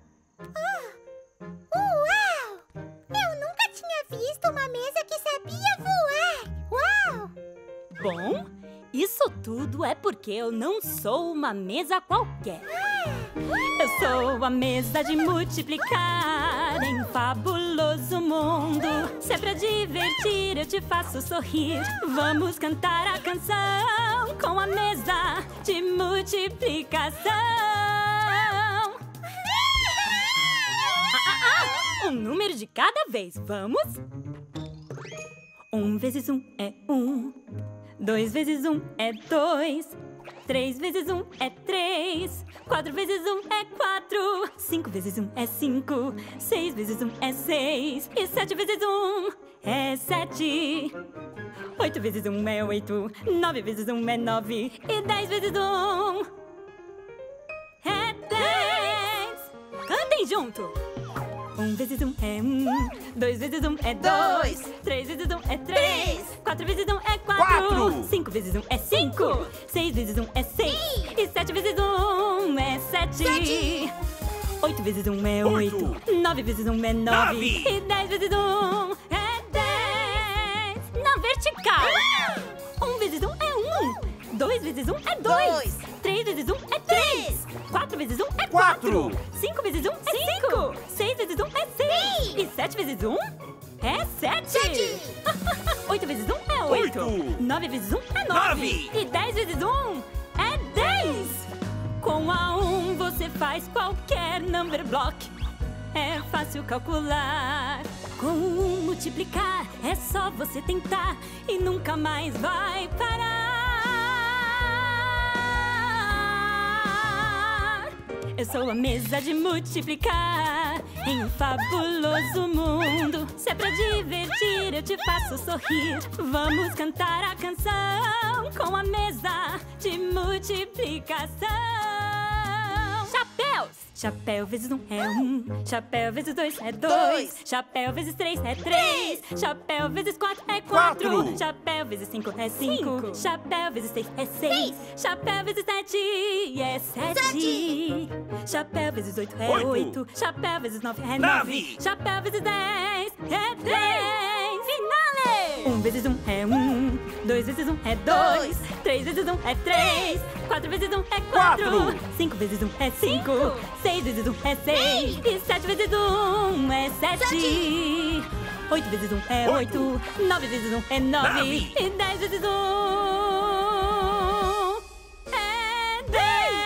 Uau! Eu nunca tinha visto uma mesa que sabia voar! Uau! Bom, isso tudo é porque eu não sou uma mesa qualquer. Eu sou a mesa de multiplicar em um fabuloso mundo. Se é pra divertir, eu te faço sorrir. Vamos cantar a canção com a mesa de multiplicação. Ah, ah, ah. Um número de cada vez, vamos? Um vezes um é um. Dois vezes um é dois. Três vezes um é três. Quatro vezes um é quatro. Cinco vezes um é cinco. Seis vezes um é seis. E sete vezes um é sete. Oito vezes um é oito. Nove vezes um é nove. E dez vezes um é dez. Cantem junto. Um vezes um é um. Dois vezes um é dois. Três vezes um é três. Quatro vezes um é quatro. Quatro. Cinco vezes um é cinco. Seis vezes um é seis. E sete vezes um é sete. Sete. Oito vezes um é Oito. oito. Nove vezes um é nove. Nove. E dez vezes um é dez. Na vertical. Um vezes um é um. Dois vezes um é dois. Dois. Três vezes um é três. Quatro vezes um é Quatro. quatro. Cinco vezes um é cinco. Seis vezes um é seis. E sete vezes um é sete. Sete. Oito vezes um é oito. Oito. Nove vezes um é nove. Nove. E dez vezes um é dez. Com a um você faz qualquer number block. É fácil calcular. Com um multiplicar é só você tentar e nunca mais vai parar. Eu sou a mesa de multiplicar em um fabuloso mundo. Se é pra divertir, eu te faço sorrir. Vamos cantar a canção com a mesa de multiplicação. Chapéus! Chapéu vezes um é um. Chapéu vezes dois é dois. Dois. Chapéu vezes três é três. Chapéu vezes quatro é quatro. Quatro. Chapéu vezes cinco é cinco. Chapéu vezes seis é seis. Chapéu vezes sete é sete. Sete. Chapéu vezes oito é Oito. oito. Chapéu vezes nove é Nove. nove. Chapéu vezes dez é dez. Finale! Um vezes um é um. Dois vezes um é dois. Três vezes um é três. Quatro vezes um é quatro. Quatro. Cinco vezes um é cinco. Seis vezes um é seis. E sete vezes um é sete. Sete. Oito vezes um é Oito. oito. Nove vezes um é nove. Nove. E dez vezes um é dez.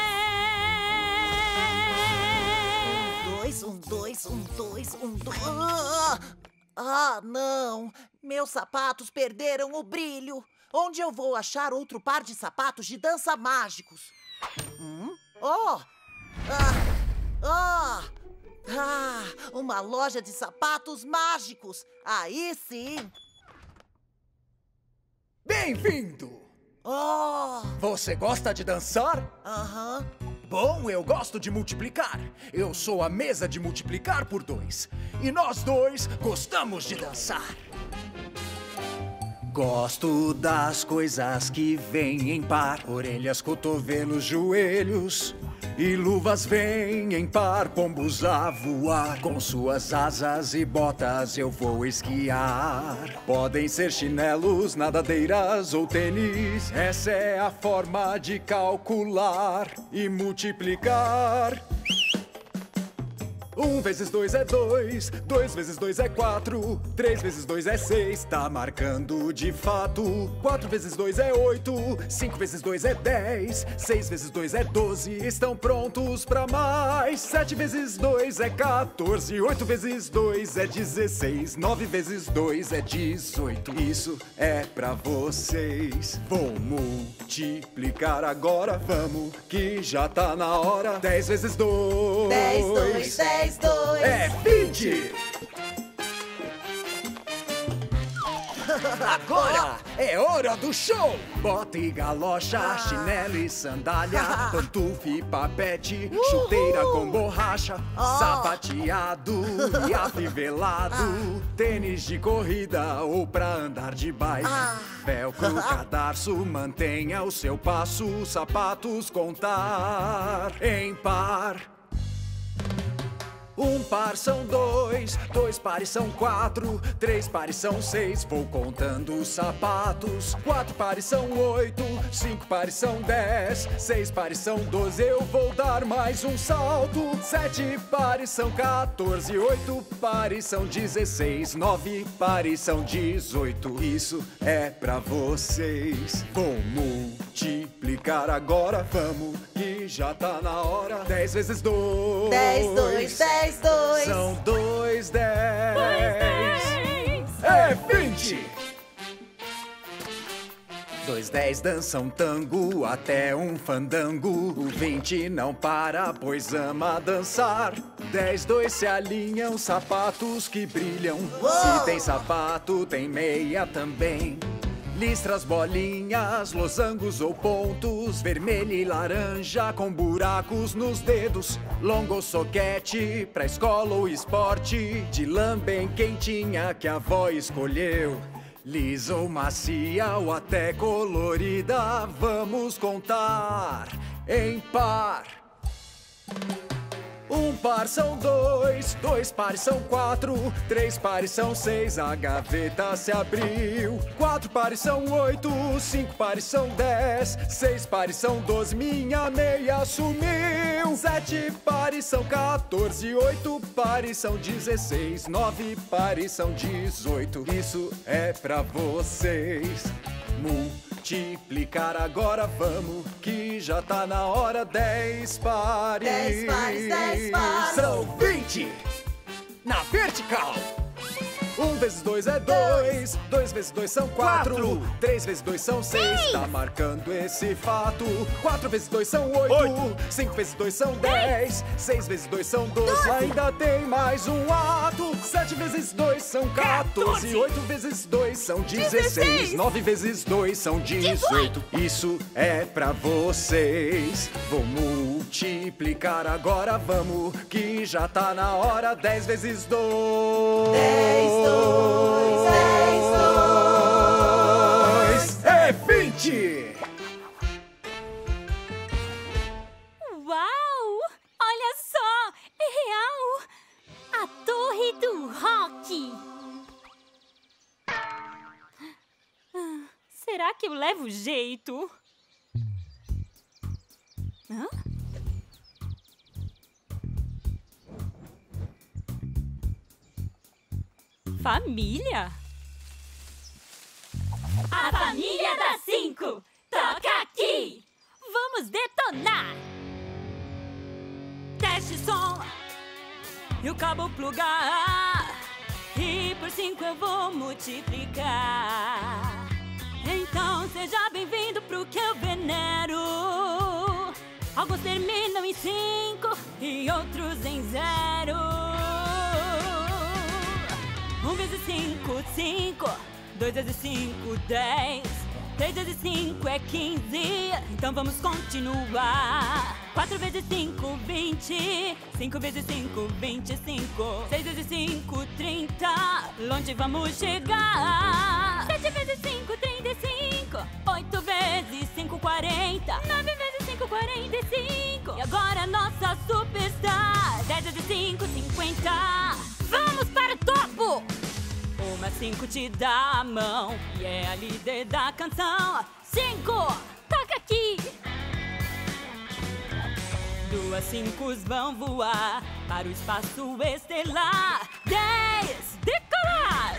Dois, um, dois, um, dois, um, dois. Ah! Ah, não! Meus sapatos perderam o brilho. Onde eu vou achar outro par de sapatos de dança mágicos? Hum? Oh! Ah! Ah! Ah! Uma loja de sapatos mágicos! Aí sim! Bem-vindo! Oh! Você gosta de dançar? Aham! Bom, eu gosto de multiplicar. Eu sou a mesa de multiplicar por dois. E nós dois gostamos de dançar. Gosto das coisas que vêm em par. Orelhas, cotovelos, joelhos. E luvas vêm em par, pombos a voar. Com suas asas e botas eu vou esquiar. Podem ser chinelos, nadadeiras ou tênis. Essa é a forma de calcular e multiplicar. Um vezes dois é dois, dois vezes dois é quatro, três vezes dois é seis, tá marcando de fato. Quatro vezes dois é oito, cinco vezes dois é dez, seis vezes dois é doze, estão prontos pra mais. Sete vezes dois é quatorze, oito vezes dois é dezesseis, nove vezes dois é dezoito. Isso é pra vocês. Vou multiplicar agora, vamos, que já tá na hora. Dez vezes dois. Dez, dois, dez, dois. É vinte! Agora é hora do show! Bota e galocha, chinelo e sandália, pantufa e papete, chuteira com borracha, sapateado e afivelado, tênis de corrida ou pra andar de bike, velcro, cadarço, mantenha o seu passo, sapatos contar em par. Um par são dois, dois pares são quatro, três pares são seis, vou contando os sapatos. Quatro pares são oito, cinco pares são dez, seis pares são doze, eu vou dar mais um salto. Sete pares são quatorze, oito pares são dezesseis, nove pares são dezoito. Isso é pra vocês. Vou multiplicar agora, vamos, que já tá na hora. Dez vezes dois. Dez, dois, dez, dois. São dois, dez. Dois, dez. É vinte. Dois dez dançam tango até um fandango. O vinte não para, pois ama dançar. Dez, dois se alinham, sapatos que brilham. Se tem sapato, tem meia também. Listras, bolinhas, losangos ou pontos, vermelho e laranja com buracos nos dedos. Longo ou soquete, pra escola ou esporte, de lã bem quentinha que a avó escolheu. Lisa ou macia ou até colorida, vamos contar em par. Um par são dois, dois pares são quatro, três pares são seis, a gaveta se abriu. Quatro pares são oito, cinco pares são dez, seis pares são doze, minha meia sumiu. Sete pares são quatorze, oito pares são dezesseis, nove pares são dezoito. Isso é pra vocês. Multiplicar agora, vamos, que já tá na hora. Dez pares. Dez pares, dez pares. São vinte. Na vertical. Um vezes dois é dois. Dois vezes dois são quatro. Quatro. Três vezes dois são seis. Tá marcando esse fato. Quatro vezes dois são oito. Oito. Cinco vezes dois são dez. Seis vezes dois são doze. Ainda tem mais um ato. Sete vezes dois são quatorze. Oito vezes dois são dezesseis. Nove vezes dois são dezoito. Isso é pra vocês. Vou multiplicar agora, vamos, que já tá na hora. Dez vezes dois. Dez, dois, dez, dois. É vinte. Uau! Olha só! É real! A Torre do Rock! Ah, será que eu levo jeito? Hã? Família? A família das cinco! Toca aqui! Vamos detonar! Teste som e o cabo plugar. E por cinco eu vou multiplicar. Então seja bem-vindo pro que eu venero. Alguns terminam em cinco e outros em zero. Um vezes cinco, cinco. Dois vezes cinco, dez. Três vezes cinco é quinze. Então vamos continuar. Quatro vezes cinco, vinte. Cinco vezes cinco, vinte e cinco. Seis vezes cinco, trinta. Longe vamos chegar. Sete vezes cinco, trinta e cinco. Oito vezes cinco, quarenta. Nove vezes cinco, quarenta e cinco. E agora nossa superstar. Dez vezes cinco, cinquenta. Vamos para o topo! Uma cinco te dá a mão e é a líder da canção. Cinco, toca aqui! Duas cinco vão voar para o espaço estelar. Dez, decolar!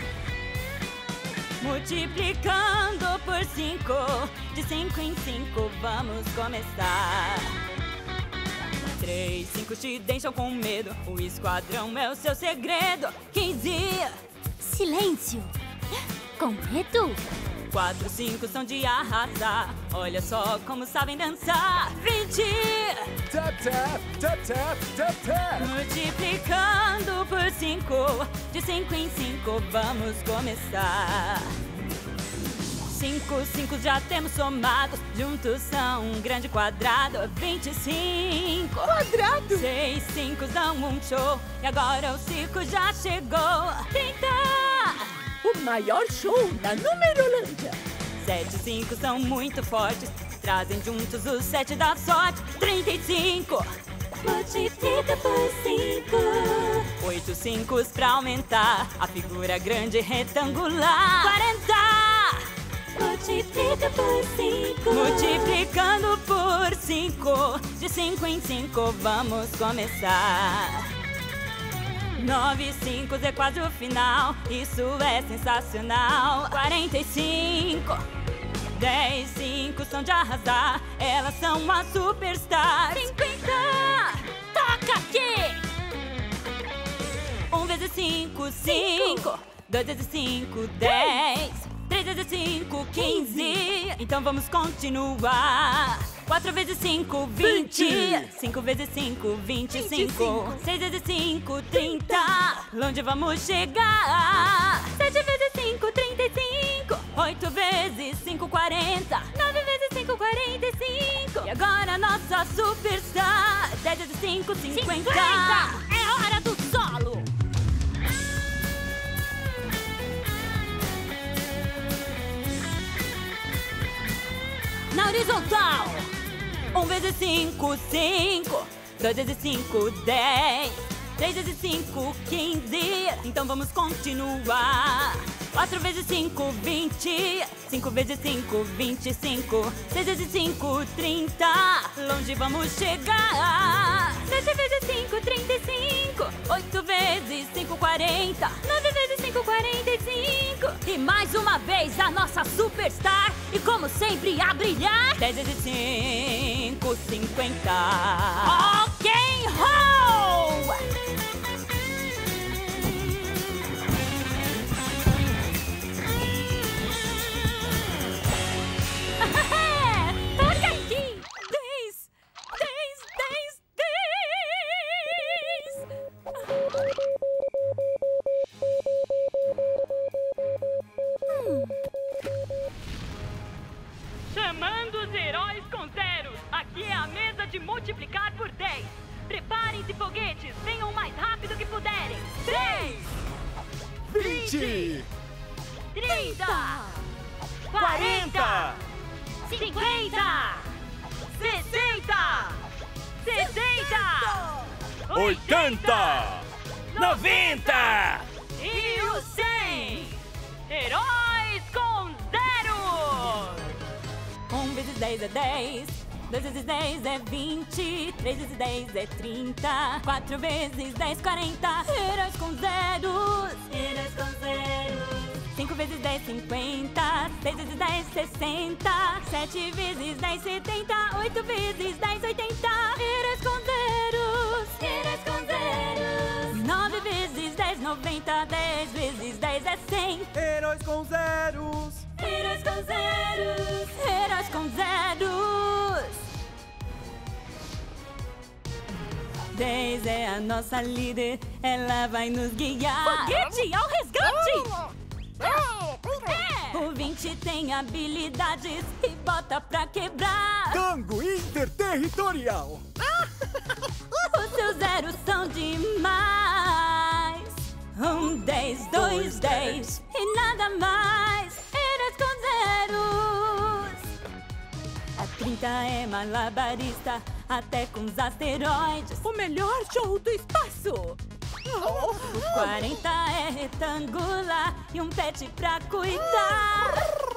Multiplicando por cinco, de cinco em cinco vamos começar. Três, cinco te deixam com medo, o esquadrão é o seu segredo. Quinze, silêncio, com medo. Quatro, cinco são de arrasar, olha só como sabem dançar. Vinte, Tap, tap, tap, tap, tap, tap. multiplicando por cinco, de cinco em cinco vamos começar. Cinco, cinco já temos somados, juntos são um grande quadrado. Vinte e cinco Quadrado? Seis, cinco dão um show, e agora o circo já chegou. Trinta, O maior show da Numerolândia. sete, cinco são muito fortes, trazem juntos os sete da sorte. Trinta e cinco multiplica por cinco, Muitos cincos pra aumentar a figura grande retangular. quarenta! Multiplica por cinco. Multiplicando por cinco. De cinco em cinco vamos começar. Nove cinco é quase o final. Isso é sensacional. quarenta e cinco. Dez cinco são de arrasar. Elas são as superstars. cinquenta! Toca aqui! Um vezes cinco, cinco. Dois vezes cinco, dez. Três vezes cinco, quinze. Então vamos continuar. Quatro vezes cinco, vinte. Cinco vezes cinco, vinte e cinco. Seis vezes cinco, trinta. Longe vamos chegar? Sete vezes cinco, trinta e cinco. Oito vezes cinco, quarenta. Nove vezes cinco, quarenta e cinco. E agora nossa superstar. Dez vezes cinco, cinquenta. É hora do solo. Na horizontal. Um vezes cinco, cinco. Dois vezes cinco, dez. Três vezes cinco, quinze. Então vamos continuar. Quatro vezes cinco, vinte. Cinco vezes cinco, vinte e cinco. Seis vezes cinco, trinta. Longe vamos chegar? Sete vezes cinco, trinta e cinco. Oito vezes cinco, quarenta. Nove vezes cinco, quarenta e cinco. E mais uma vez a nossa superstar. E como sempre a brilhar. Dez vezes cinco, cinquenta. Ok, ho! Toca aqui! Dez! Dez! Dez! Dez! Hum. Chamando os heróis com zeros! Aqui é a mesa de multiplicar por dez! Preparem-se, foguetes! Venham o mais rápido que puderem! Três! Vinte! Trinta! Quarenta! Cinquenta! Sessenta! Setenta! Oitenta! Noventa! E o cem! Heróis com zero! Um vezes dez é dez. Dois vezes dez é vinte. Três vezes dez é trinta. Quatro vezes dez, quarenta. Heróis com zeros! Heróis com zeros! Cinco vezes dez, cinquenta. Seis vezes dez, sessenta. Sete vezes dez, setenta. Oito vezes dez, oitenta. Heróis com zeros! Heróis com zeros! Nove vezes dez, noventa. Dez vezes dez é cem. Heróis com zeros! Heróis com zeros! Heróis com zeros! Dez é a nossa líder, ela vai nos guiar. Foguete ao resgate! É. O vinte tem habilidades e bota pra quebrar. Tango interterritorial! Os seus zeros são demais. Um, dez, dois, dez e nada mais. Heróis com zeros. A trinta é malabarista, até com os asteroides. O melhor show do espaço. O quarenta é retangular e um pet pra cuidar.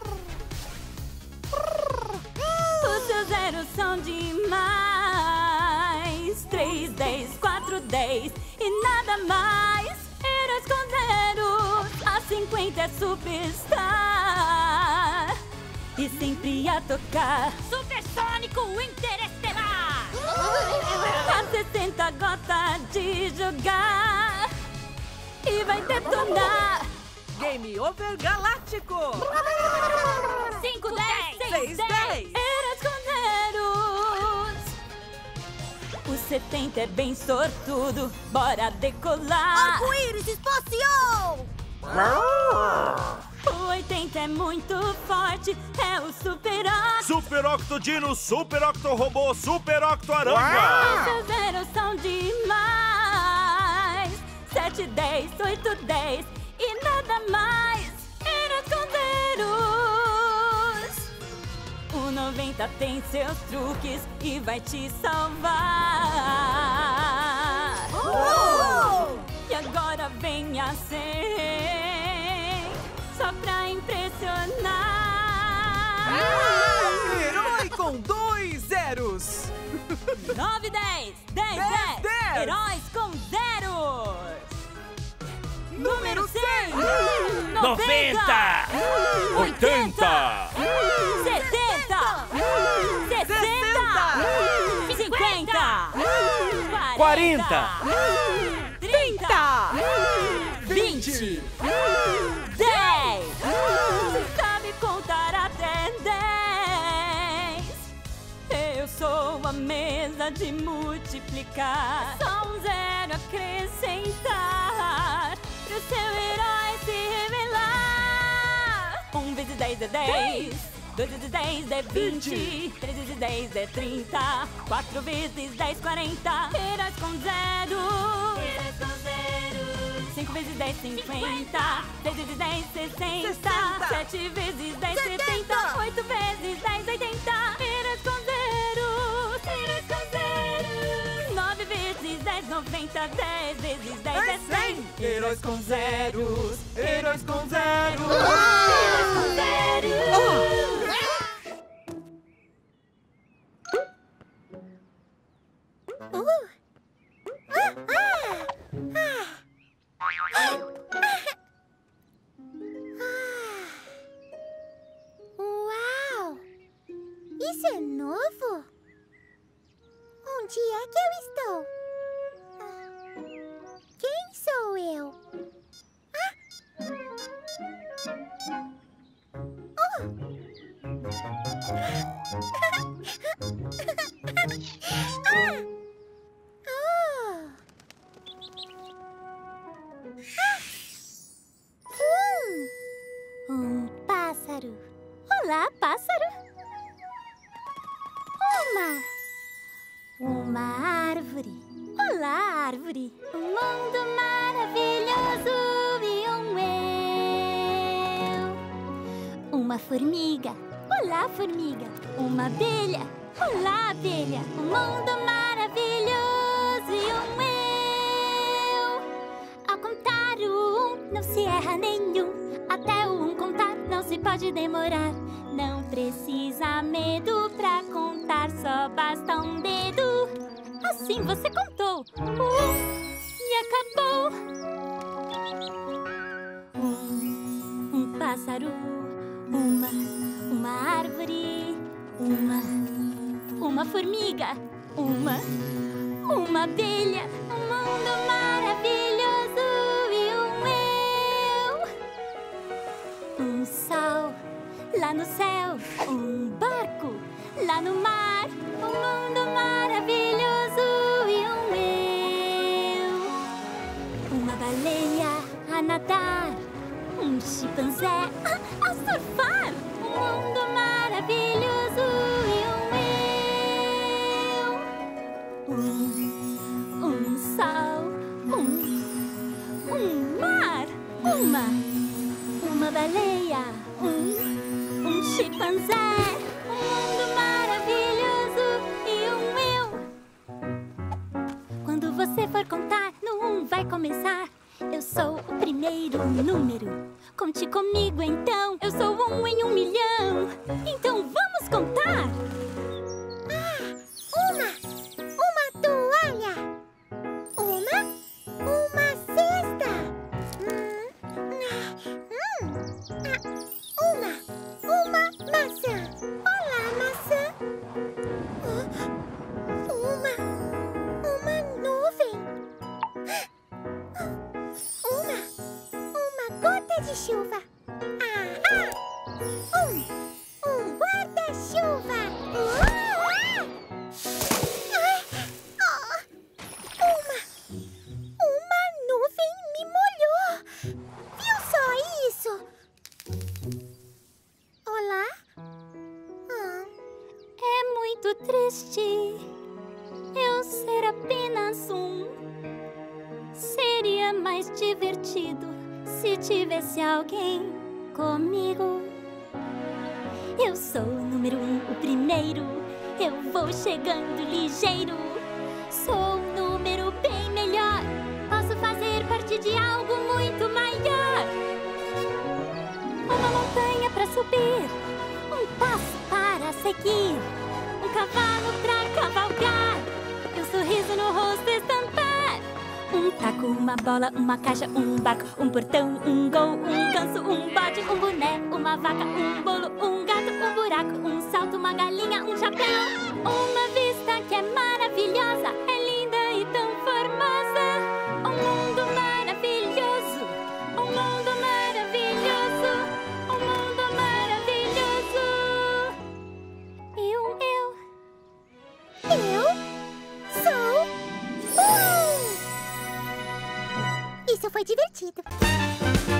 Os seus zeros são demais. Três, dez, quatro, dez e nada mais. Heróis com zero. A cinquenta é superstar e sempre a tocar Supersônico Interestelar. A sessenta gosta de jogar e vai detonar. Game Over Galáctico! Cinco, dez, seis, dez! Heróis com zeros. O setenta é bem sortudo, bora decolar. Arco-íris espacial! O oitenta é muito forte, é o Super Octo. Super Octodino, Super Octo Robô, Super Octo Aranha! Os seus zeros são demais. Sete, dez, oito, dez e nada mais. Heróis com zeros. O noventa tem seus truques e vai te salvar. Oh! E agora cem, só pra impressionar. Herói com dois zeros! nove, dez, dez, dez, dez. Heróis com zeros. Número cem, noventa, oitenta, setenta, sessenta, cinquenta, quarenta, trinta, vinte, dez. Sabe contar até dez. Eu sou a mesa de multiplicar. Só um zero acrescentar pro seu herói se revelar. Um vezes dez é dez. Dois vezes dez é vinte. Três vezes dez é trinta. Quatro vezes dez, quarenta. Heróis com zero. Heróis com zero. Cinco vezes dez, cinquenta. Seis vezes dez, sessenta. Sete vezes dez, setenta. Oito vezes dez, oitenta. Heróis com zero. Heróis com zero. Nove vezes dez, noventa. Dez vezes dez é cem. Heróis com zeros! Heróis com zeros! Heróis com zero. Uau! Isso é novo? Onde é que eu estou? Ah, Quem sou eu? Ah! Oh! Ah! Oh! Ah! Um pássaro. Olá, pássaro. Uma. Uma árvore. Olá, árvore. Um mundo maravilhoso e um eu. Uma formiga. Olá, formiga. Uma abelha. Olá, abelha. Um mundo maravilhoso e um eu. Ao contar o um, não se erra nenhum. Até o um contar, não se pode demorar. Não precisa medo pra contar, só basta um dedo. Assim você contou. Um e acabou. Um, um pássaro, uma, uma árvore, uma, Uma formiga. uma, uma abelha, um mundo maravilhoso e um eu. Um sol lá no céu, um barco lá no mar, um mundo maravilhoso e um eu. Uma baleia a nadar, um chimpanzé a, a surfar, um mundo maravilhoso e um eu. Um, um sol, um, um mar, uma, uma baleia, um, um chimpanzé, um mundo maravilhoso e um eu. Quando você for contar, no um vai começar. Eu sou o primeiro número. Conte comigo então. Eu sou um em um milhão. Então vamos contar. Ah, uma, uma toalha. Uma, uma cesta. Hum, hum, ah, uma, uma maçã. Olá, maçã. Ah, uma, uma nuvem. Uma, uma gota de chuva. Ahá! Um, um guarda-chuva. Uau! Ah! Ah! Uma, uma nuvem me molhou. Viu só isso? Olá? Ah. É muito triste eu ser apenas um. Seria mais divertido se tivesse alguém comigo. Eu sou o número um, o primeiro. Eu vou chegando ligeiro. Sou um número bem melhor. Posso fazer parte de algo muito uma bola, uma caixa, um barco, um portão, um gol, um ganso, um bode, um boné, uma vaca, um bolo, um gato, um buraco, um salto, uma galinha, um chapéu. Uma vista que é maravilhosa, é linda e tão formosa. Um mundo maravilhoso, um mundo maravilhoso, um mundo maravilhoso. Eu, eu, eu sou um. Isso foi divertido.